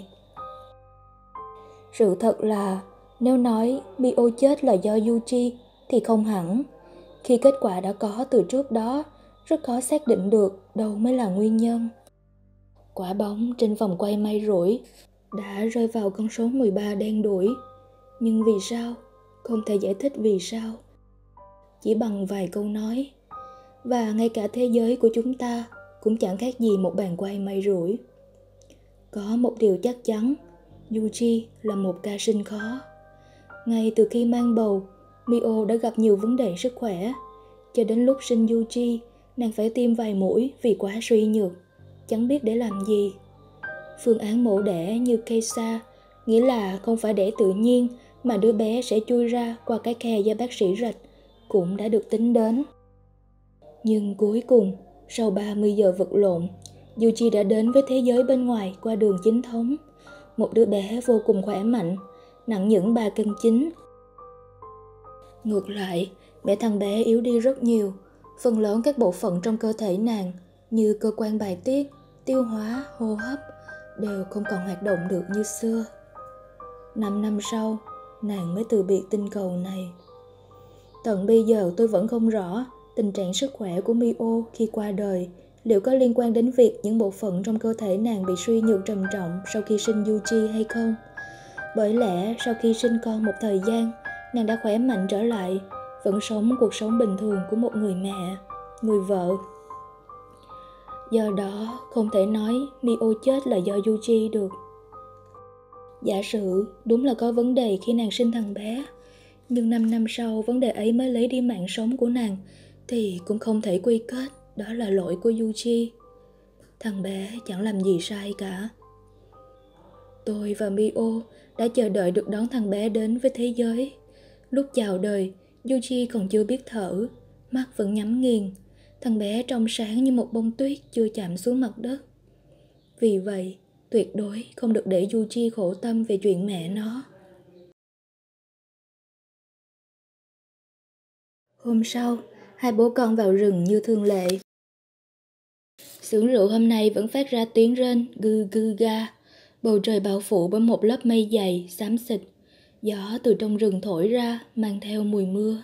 Sự thật là, nếu nói Mio chết là do Yuji thì không hẳn. Khi kết quả đã có từ trước đó, rất khó xác định được đâu mới là nguyên nhân. Quả bóng trên vòng quay may rủi, đã rơi vào con số mười ba đen đủi. Nhưng vì sao? Không thể giải thích vì sao. Chỉ bằng vài câu nói. Và ngay cả thế giới của chúng ta cũng chẳng khác gì một bàn quay may rủi. Có một điều chắc chắn, Yuji là một ca sinh khó. Ngay từ khi mang bầu, Mio đã gặp nhiều vấn đề sức khỏe. Cho đến lúc sinh Yuji, nàng phải tiêm vài mũi vì quá suy nhược, chẳng biết để làm gì. Phương án mổ đẻ như Keisa, nghĩa là không phải đẻ tự nhiên mà đứa bé sẽ chui ra qua cái khe do bác sĩ rạch, cũng đã được tính đến. Nhưng cuối cùng, sau ba mươi giờ vật lộn, Yuji đã đến với thế giới bên ngoài qua đường chính thống. Một đứa bé vô cùng khỏe mạnh, nặng những ba cân chín. Ngược lại, mẹ thằng bé yếu đi rất nhiều. Phần lớn các bộ phận trong cơ thể nàng như cơ quan bài tiết, tiêu hóa, hô hấp đều không còn hoạt động được như xưa. Năm năm sau, nàng mới từ biệt tinh cầu này. Tận bây giờ tôi vẫn không rõ tình trạng sức khỏe của Mio khi qua đời liệu có liên quan đến việc những bộ phận trong cơ thể nàng bị suy nhược trầm trọng sau khi sinh Yuji hay không. Bởi lẽ sau khi sinh con một thời gian, nàng đã khỏe mạnh trở lại, vẫn sống cuộc sống bình thường của một người mẹ, người vợ. Do đó, không thể nói Mio chết là do Yuji được. Giả sử đúng là có vấn đề khi nàng sinh thằng bé, nhưng năm năm sau vấn đề ấy mới lấy đi mạng sống của nàng, thì cũng không thể quy kết đó là lỗi của Yuji. Thằng bé chẳng làm gì sai cả. Tôi và Mio đã chờ đợi được đón thằng bé đến với thế giới. Lúc chào đời, Yuji còn chưa biết thở, mắt vẫn nhắm nghiền. Thằng bé trong sáng như một bông tuyết chưa chạm xuống mặt đất. Vì vậy, tuyệt đối không được để Yuji khổ tâm về chuyện mẹ nó. Hôm sau, hai bố con vào rừng như thường lệ. Xưởng rượu hôm nay vẫn phát ra tiếng rên gừ gừ ga. Bầu trời bao phủ bởi một lớp mây dày, xám xịt. Gió từ trong rừng thổi ra, mang theo mùi mưa.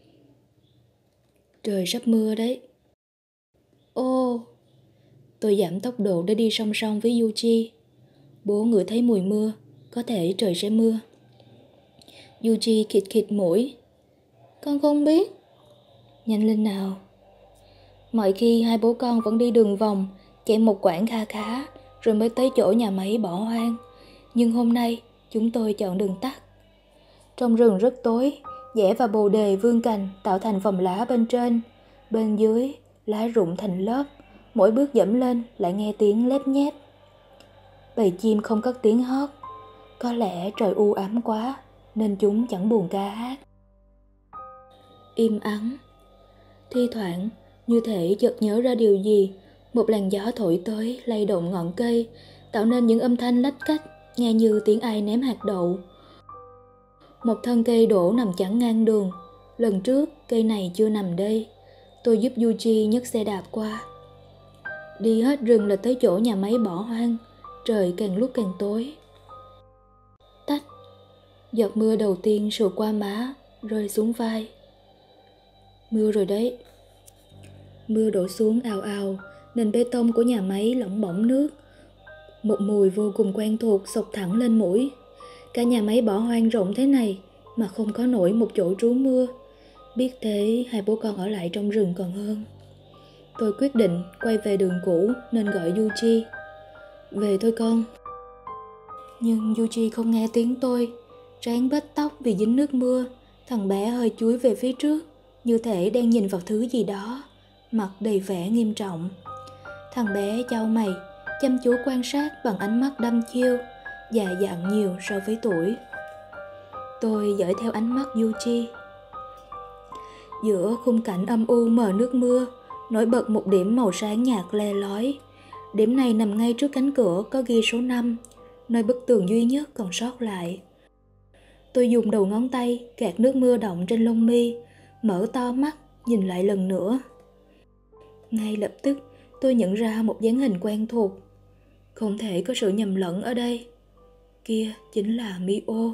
Trời sắp mưa đấy. Ô! Tôi giảm tốc độ để đi song song với Yuji. Bố ngửi thấy mùi mưa, có thể trời sẽ mưa. Yuji khịt khịt mũi. Con không biết. Nhanh lên nào. Mọi khi hai bố con vẫn đi đường vòng, chạy một quãng kha khá, rồi mới tới chỗ nhà máy bỏ hoang. Nhưng hôm nay, chúng tôi chọn đường tắt. Trong rừng rất tối, dẻ và bồ đề vươn cành tạo thành vòng lá bên trên. Bên dưới, lá rụng thành lớp, mỗi bước dẫm lên lại nghe tiếng lép nhép. Bầy chim không cất tiếng hót. Có lẽ trời u ám quá, nên chúng chẳng buồn ca hát. Im ắng. Thi thoảng, như thể chợt nhớ ra điều gì, một làn gió thổi tới lay động ngọn cây, tạo nên những âm thanh lách cách, nghe như tiếng ai ném hạt đậu. Một thân cây đổ nằm chắn ngang đường. Lần trước, cây này chưa nằm đây. Tôi giúp Yuji nhấc xe đạp qua. Đi hết rừng là tới chỗ nhà máy bỏ hoang. Trời càng lúc càng tối. Tách. Giọt mưa đầu tiên sượt qua má, rơi xuống vai. Mưa rồi đấy. Mưa đổ xuống ào ào, nền bê tông của nhà máy lỏng bỏng nước. Một mùi vô cùng quen thuộc xộc thẳng lên mũi. Cả nhà máy bỏ hoang rộng thế này mà không có nổi một chỗ trú mưa. Biết thế, hai bố con ở lại trong rừng còn hơn. Tôi quyết định quay về đường cũ nên gọi Yuji. Về thôi con. Nhưng Yuji không nghe tiếng tôi. Trán bết tóc vì dính nước mưa. Thằng bé hơi chúi về phía trước, như thể đang nhìn vào thứ gì đó, mặt đầy vẻ nghiêm trọng. Thằng bé chau mày, chăm chú quan sát bằng ánh mắt đăm chiêu, già dặn nhiều so với tuổi. Tôi dõi theo ánh mắt Yuji. Giữa khung cảnh âm u mờ nước mưa, nổi bật một điểm màu sáng nhạt le lói. Điểm này nằm ngay trước cánh cửa có ghi số năm, nơi bức tường duy nhất còn sót lại. Tôi dùng đầu ngón tay gạt nước mưa đọng trên lông mi, mở to mắt nhìn lại lần nữa. Ngay lập tức tôi nhận ra một dáng hình quen thuộc. Không thể có sự nhầm lẫn ở đây. Kia chính là Mio.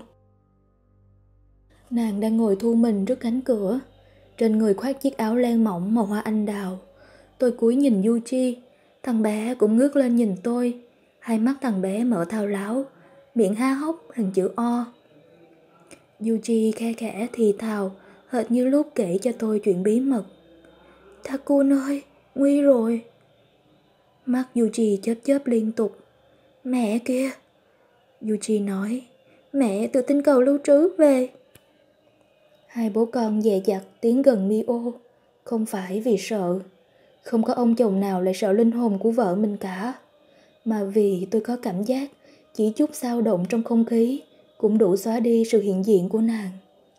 Nàng đang ngồi thu mình trước cánh cửa. Trên người khoác chiếc áo len mỏng màu hoa anh đào. Tôi cúi nhìn Yuji. Thằng bé cũng ngước lên nhìn tôi. Hai mắt thằng bé mở thao láo, miệng há hốc hình chữ O. Yuji khe khẽ thì thào, hệt như lúc kể cho tôi chuyện bí mật. Takun ơi, nguy rồi. Mắt Yuji chớp chớp liên tục. Mẹ kia. Yuji nói, mẹ từ tinh cầu lưu trữ về. Hai bố con dè dặt tiến gần Mio, không phải vì sợ. Không có ông chồng nào lại sợ linh hồn của vợ mình cả. Mà vì tôi có cảm giác chỉ chút dao động trong không khí cũng đủ xóa đi sự hiện diện của nàng.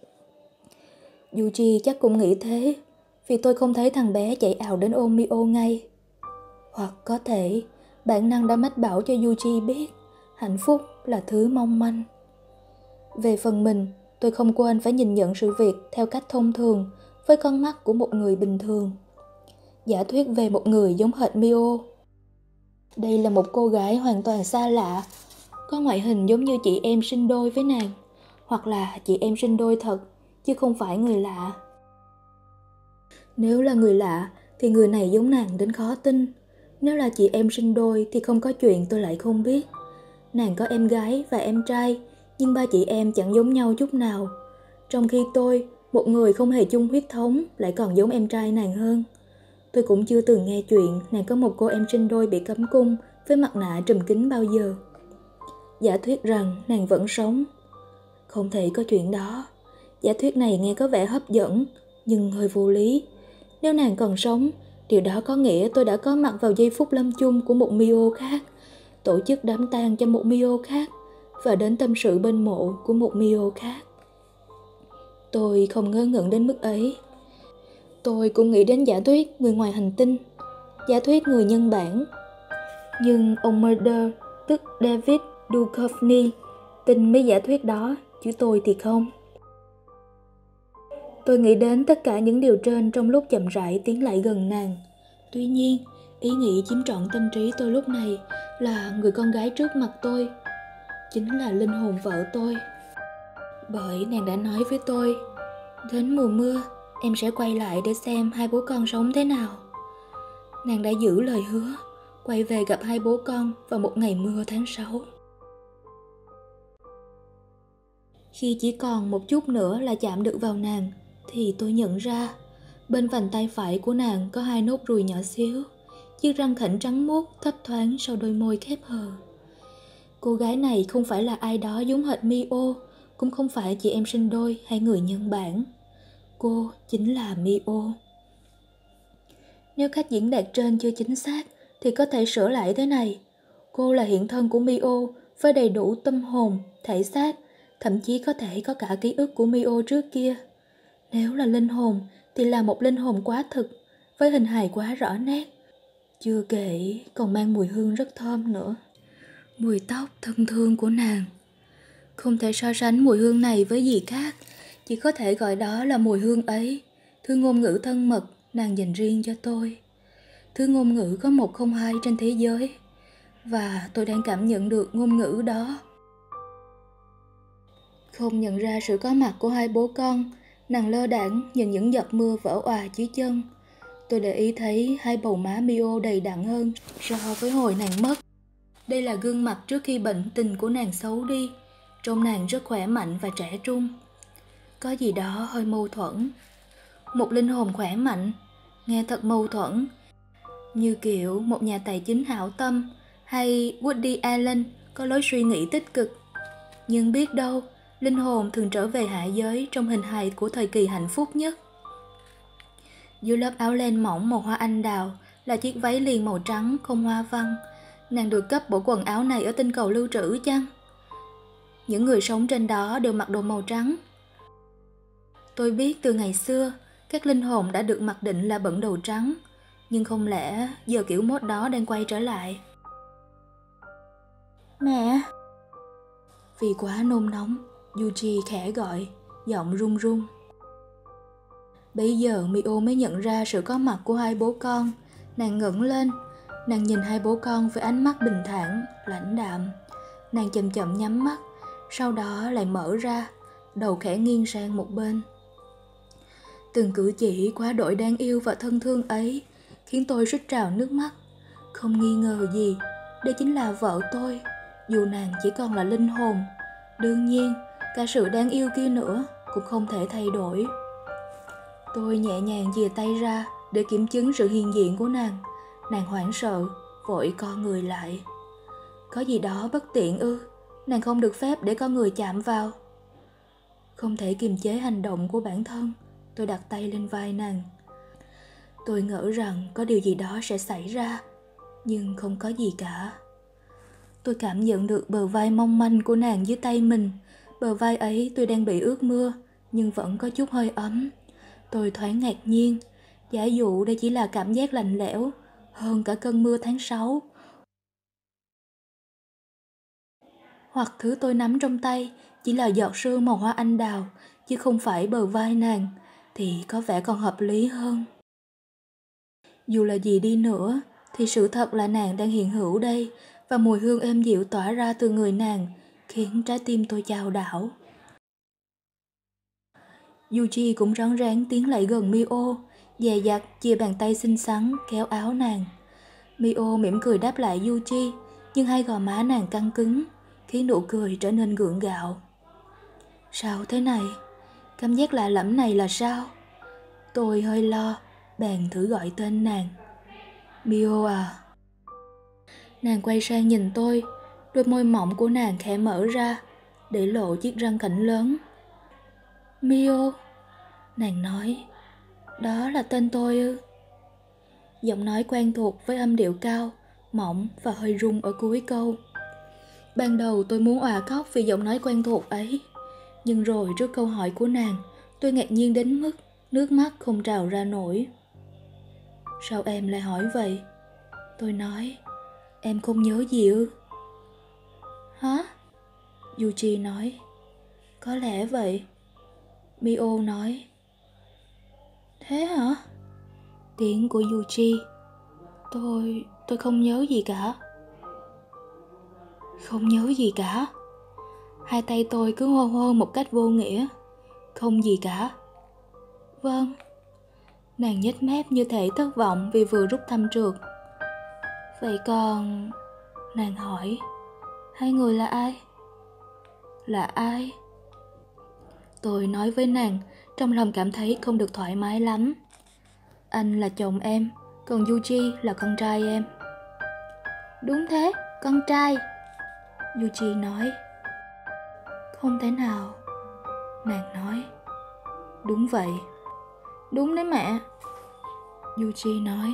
Yuji chắc cũng nghĩ thế, vì tôi không thấy thằng bé chạy ào đến ôm Mio ngay. Hoặc có thể bản năng đã mách bảo cho Yuji biết hạnh phúc là thứ mong manh. Về phần mình, tôi không quên phải nhìn nhận sự việc theo cách thông thường với con mắt của một người bình thường. Giả thuyết về một người giống hệt Mio. Đây là một cô gái hoàn toàn xa lạ, có ngoại hình giống như chị em sinh đôi với nàng, hoặc là chị em sinh đôi thật, chứ không phải người lạ. Nếu là người lạ thì người này giống nàng đến khó tin. Nếu là chị em sinh đôi thì không có chuyện tôi lại không biết. Nàng có em gái và em trai, nhưng ba chị em chẳng giống nhau chút nào. Trong khi tôi, một người không hề chung huyết thống, lại còn giống em trai nàng hơn. Tôi cũng chưa từng nghe chuyện nàng có một cô em sinh đôi bị cấm cung với mặt nạ trùm kính bao giờ. Giả thuyết rằng nàng vẫn sống. Không thể có chuyện đó. Giả thuyết này nghe có vẻ hấp dẫn, nhưng hơi vô lý. Nếu nàng còn sống, điều đó có nghĩa tôi đã có mặt vào giây phút lâm chung của một Mio khác, tổ chức đám tang cho một Mio khác, và đến tâm sự bên mộ của một Mio khác. Tôi không ngớ ngẩn đến mức ấy. Tôi cũng nghĩ đến giả thuyết người ngoài hành tinh, giả thuyết người nhân bản. Nhưng ông Mulder, tức David Duchovny, tin mấy giả thuyết đó, chứ tôi thì không. Tôi nghĩ đến tất cả những điều trên trong lúc chậm rãi tiến lại gần nàng. Tuy nhiên, ý nghĩ chiếm trọn tâm trí tôi lúc này là người con gái trước mặt tôi, chính là linh hồn vợ tôi. Bởi nàng đã nói với tôi, đến mùa mưa, em sẽ quay lại để xem hai bố con sống thế nào. Nàng đã giữ lời hứa, quay về gặp hai bố con vào một ngày mưa tháng sáu. Khi chỉ còn một chút nữa là chạm được vào nàng, thì tôi nhận ra bên vành tay phải của nàng có hai nốt ruồi nhỏ xíu, chiếc răng khểnh trắng muốt thấp thoáng sau đôi môi khép hờ. Cô gái này không phải là ai đó giống hệt Mio, cũng không phải chị em sinh đôi hay người nhân bản. Cô chính là Mio. Nếu cách diễn đạt trên chưa chính xác thì có thể sửa lại thế này. Cô là hiện thân của Mio với đầy đủ tâm hồn, thể xác, thậm chí có thể có cả ký ức của Mio trước kia. Nếu là linh hồn thì là một linh hồn quá thực, với hình hài quá rõ nét. Chưa kể còn mang mùi hương rất thơm nữa. Mùi tóc thân thương của nàng. Không thể so sánh mùi hương này với gì khác, chỉ có thể gọi đó là mùi hương ấy, thứ ngôn ngữ thân mật nàng dành riêng cho tôi. Thứ ngôn ngữ có một không hai trên thế giới, và tôi đang cảm nhận được ngôn ngữ đó. Không nhận ra sự có mặt của hai bố con, nàng lơ đãng nhìn những giọt mưa vỡ òa dưới chân. Tôi để ý thấy hai bầu má Mio đầy đặn hơn so với hồi nàng mất. Đây là gương mặt trước khi bệnh tình của nàng xấu đi. Trông nàng rất khỏe mạnh và trẻ trung. Có gì đó hơi mâu thuẫn. Một linh hồn khỏe mạnh, nghe thật mâu thuẫn. Như kiểu một nhà tài chính hảo tâm hay Woody Allen có lối suy nghĩ tích cực. Nhưng biết đâu, linh hồn thường trở về hạ giới trong hình hài của thời kỳ hạnh phúc nhất. Dưới lớp áo len mỏng màu hoa anh đào là chiếc váy liền màu trắng không hoa văn. Nàng được cấp bộ quần áo này ở tinh cầu lưu trữ chăng? Những người sống trên đó đều mặc đồ màu trắng. Tôi biết từ ngày xưa, các linh hồn đã được mặc định là bận đồ trắng. Nhưng không lẽ giờ kiểu mốt đó đang quay trở lại? Mẹ! Vì quá nôn nóng, Yuji khẽ gọi, giọng run run. Bây giờ Mio mới nhận ra sự có mặt của hai bố con. Nàng ngẩng lên, nàng nhìn hai bố con với ánh mắt bình thản, lãnh đạm. Nàng chậm chậm nhắm mắt, sau đó lại mở ra, đầu khẽ nghiêng sang một bên. Từng cử chỉ quá đổi đáng yêu và thân thương ấy khiến tôi rít trào nước mắt. Không nghi ngờ gì, đây chính là vợ tôi, Dù nàng chỉ còn là linh hồn, đương nhiên cả sự đáng yêu kia nữa cũng không thể thay đổi. Tôi nhẹ nhàng chìa tay ra để kiểm chứng sự hiện diện của nàng. Nàng hoảng sợ, vội co người lại. Có gì đó bất tiện ư? Nàng không được phép để con người chạm vào. Không thể kiềm chế hành động của bản thân, tôi đặt tay lên vai nàng. Tôi ngỡ rằng có điều gì đó sẽ xảy ra, nhưng không có gì cả. Tôi cảm nhận được bờ vai mong manh của nàng dưới tay mình. Bờ vai ấy tôi đang bị ướt mưa, nhưng vẫn có chút hơi ấm. Tôi thoáng ngạc nhiên, giả dụ đây chỉ là cảm giác lạnh lẽo hơn cả cơn mưa tháng sáu. Hoặc thứ tôi nắm trong tay chỉ là giọt sương màu hoa anh đào, chứ không phải bờ vai nàng, thì có vẻ còn hợp lý hơn. Dù là gì đi nữa, thì sự thật là nàng đang hiện hữu đây, và mùi hương êm dịu tỏa ra từ người nàng, khiến trái tim tôi chao đảo. Yuji cũng rón rén tiến lại gần Mio, dè dặt chia bàn tay xinh xắn kéo áo nàng. Mio mỉm cười đáp lại Yuji, nhưng hai gò má nàng căng cứng, khiến nụ cười trở nên gượng gạo. Sao thế này? Cảm giác lạ lẫm này là sao? Tôi hơi lo, bèn thử gọi tên nàng. Mio à. Nàng quay sang nhìn tôi, đôi môi mỏng của nàng khẽ mở ra, để lộ chiếc răng cảnh lớn. Mio, nàng nói, đó là tên tôi ư? Giọng nói quen thuộc với âm điệu cao, mỏng và hơi rung ở cuối câu. Ban đầu tôi muốn òa khóc vì giọng nói quen thuộc ấy, nhưng rồi trước câu hỏi của nàng, tôi ngạc nhiên đến mức nước mắt không trào ra nổi. Sao em lại hỏi vậy? Tôi nói, em không nhớ gì ư? Hả? Yuji nói, có lẽ vậy. Mio nói, thế hả? Tiếng của Yuji, tôi, tôi không nhớ gì cả. Không nhớ gì cả? Hai tay tôi cứ hô hô một cách vô nghĩa. Không gì cả. Vâng. Nàng nhếch mép như thể thất vọng vì vừa rút thăm trượt. Vậy còn... Nàng hỏi, hai người là ai? Là ai? Tôi nói với nàng, trong lòng cảm thấy không được thoải mái lắm. Anh là chồng em, còn Yuji là con trai em. Đúng thế, con trai. Yuji nói. Không thể nào. Nàng nói. Đúng vậy. Đúng đấy mẹ. Yuji nói.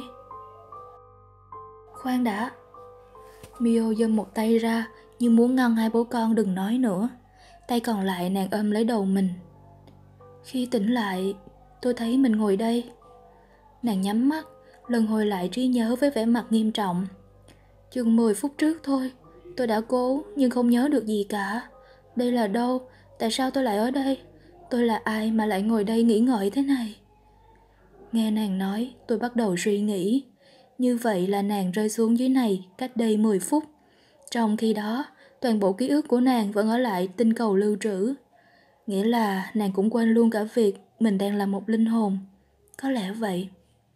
Khoan đã. Mio giơ một tay ra như muốn ngăn hai bố con đừng nói nữa. Tay còn lại nàng ôm lấy đầu mình. Khi tỉnh lại, tôi thấy mình ngồi đây. Nàng nhắm mắt, lần hồi lại trí nhớ với vẻ mặt nghiêm trọng. Chừng mười phút trước thôi, tôi đã cố nhưng không nhớ được gì cả. Đây là đâu? Tại sao tôi lại ở đây? Tôi là ai mà lại ngồi đây nghĩ ngợi thế này? Nghe nàng nói, tôi bắt đầu suy nghĩ. Như vậy là nàng rơi xuống dưới này cách đây mười phút. Trong khi đó, toàn bộ ký ức của nàng vẫn ở lại tinh cầu lưu trữ. Nghĩa là nàng cũng quên luôn cả việc mình đang là một linh hồn. Có lẽ vậy.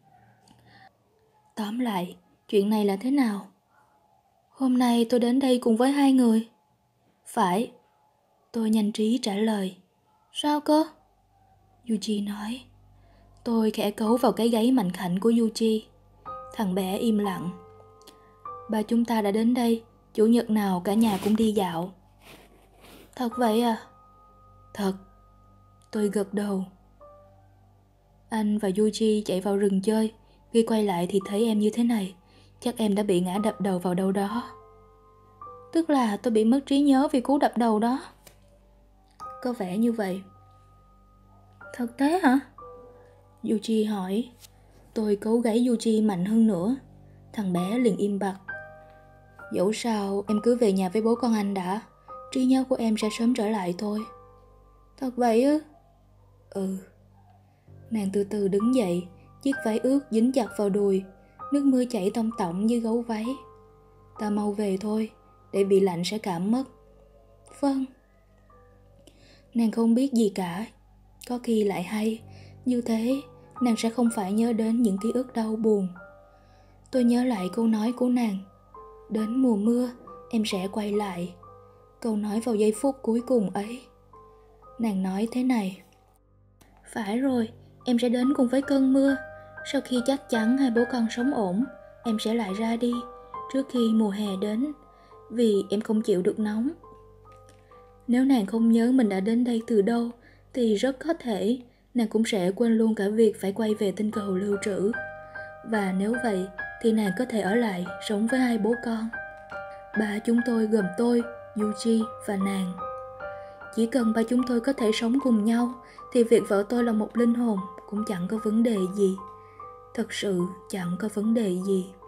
Tóm lại, chuyện này là thế nào? Hôm nay tôi đến đây cùng với hai người. Phải. Tôi nhanh trí trả lời. Sao cơ? Yuji nói. Tôi khẽ cấu vào cái gáy mạnh khảnh của Yuji. Thằng bé im lặng. Ba chúng ta đã đến đây, chủ nhật nào cả nhà cũng đi dạo. Thật vậy à? Thật. Tôi gật đầu. Anh và Yuji chạy vào rừng chơi. Khi quay lại thì thấy em như thế này. Chắc em đã bị ngã đập đầu vào đâu đó. Tức là tôi bị mất trí nhớ vì cú đập đầu đó. Có vẻ như vậy. Thật thế hả? Yuji hỏi. Tôi cố gáy Yuji mạnh hơn nữa. Thằng bé liền im bặt. Dẫu sao em cứ về nhà với bố con anh đã. Trí nhớ của em sẽ sớm trở lại thôi. Thật vậy ư? Ừ. Nàng từ từ đứng dậy. Chiếc váy ướt dính chặt vào đùi. Nước mưa chảy tông tỏng dưới gấu váy. Ta mau về thôi, để bị lạnh sẽ cảm mất. Vâng. Nàng không biết gì cả. Có khi lại hay. Như thế, nàng sẽ không phải nhớ đến những ký ức đau buồn. Tôi nhớ lại câu nói của nàng. Đến mùa mưa, em sẽ quay lại. Câu nói vào giây phút cuối cùng ấy. Nàng nói thế này: phải rồi, em sẽ đến cùng với cơn mưa. Sau khi chắc chắn hai bố con sống ổn, em sẽ lại ra đi trước khi mùa hè đến, vì em không chịu được nóng. Nếu nàng không nhớ mình đã đến đây từ đâu, thì rất có thể nàng cũng sẽ quên luôn cả việc phải quay về tinh cầu lưu trữ. Và nếu vậy thì nàng có thể ở lại sống với hai bố con. Ba chúng tôi gồm tôi, Yuji và nàng. Chỉ cần ba chúng tôi có thể sống cùng nhau thì việc vợ tôi là một linh hồn cũng chẳng có vấn đề gì. Thật sự chẳng có vấn đề gì.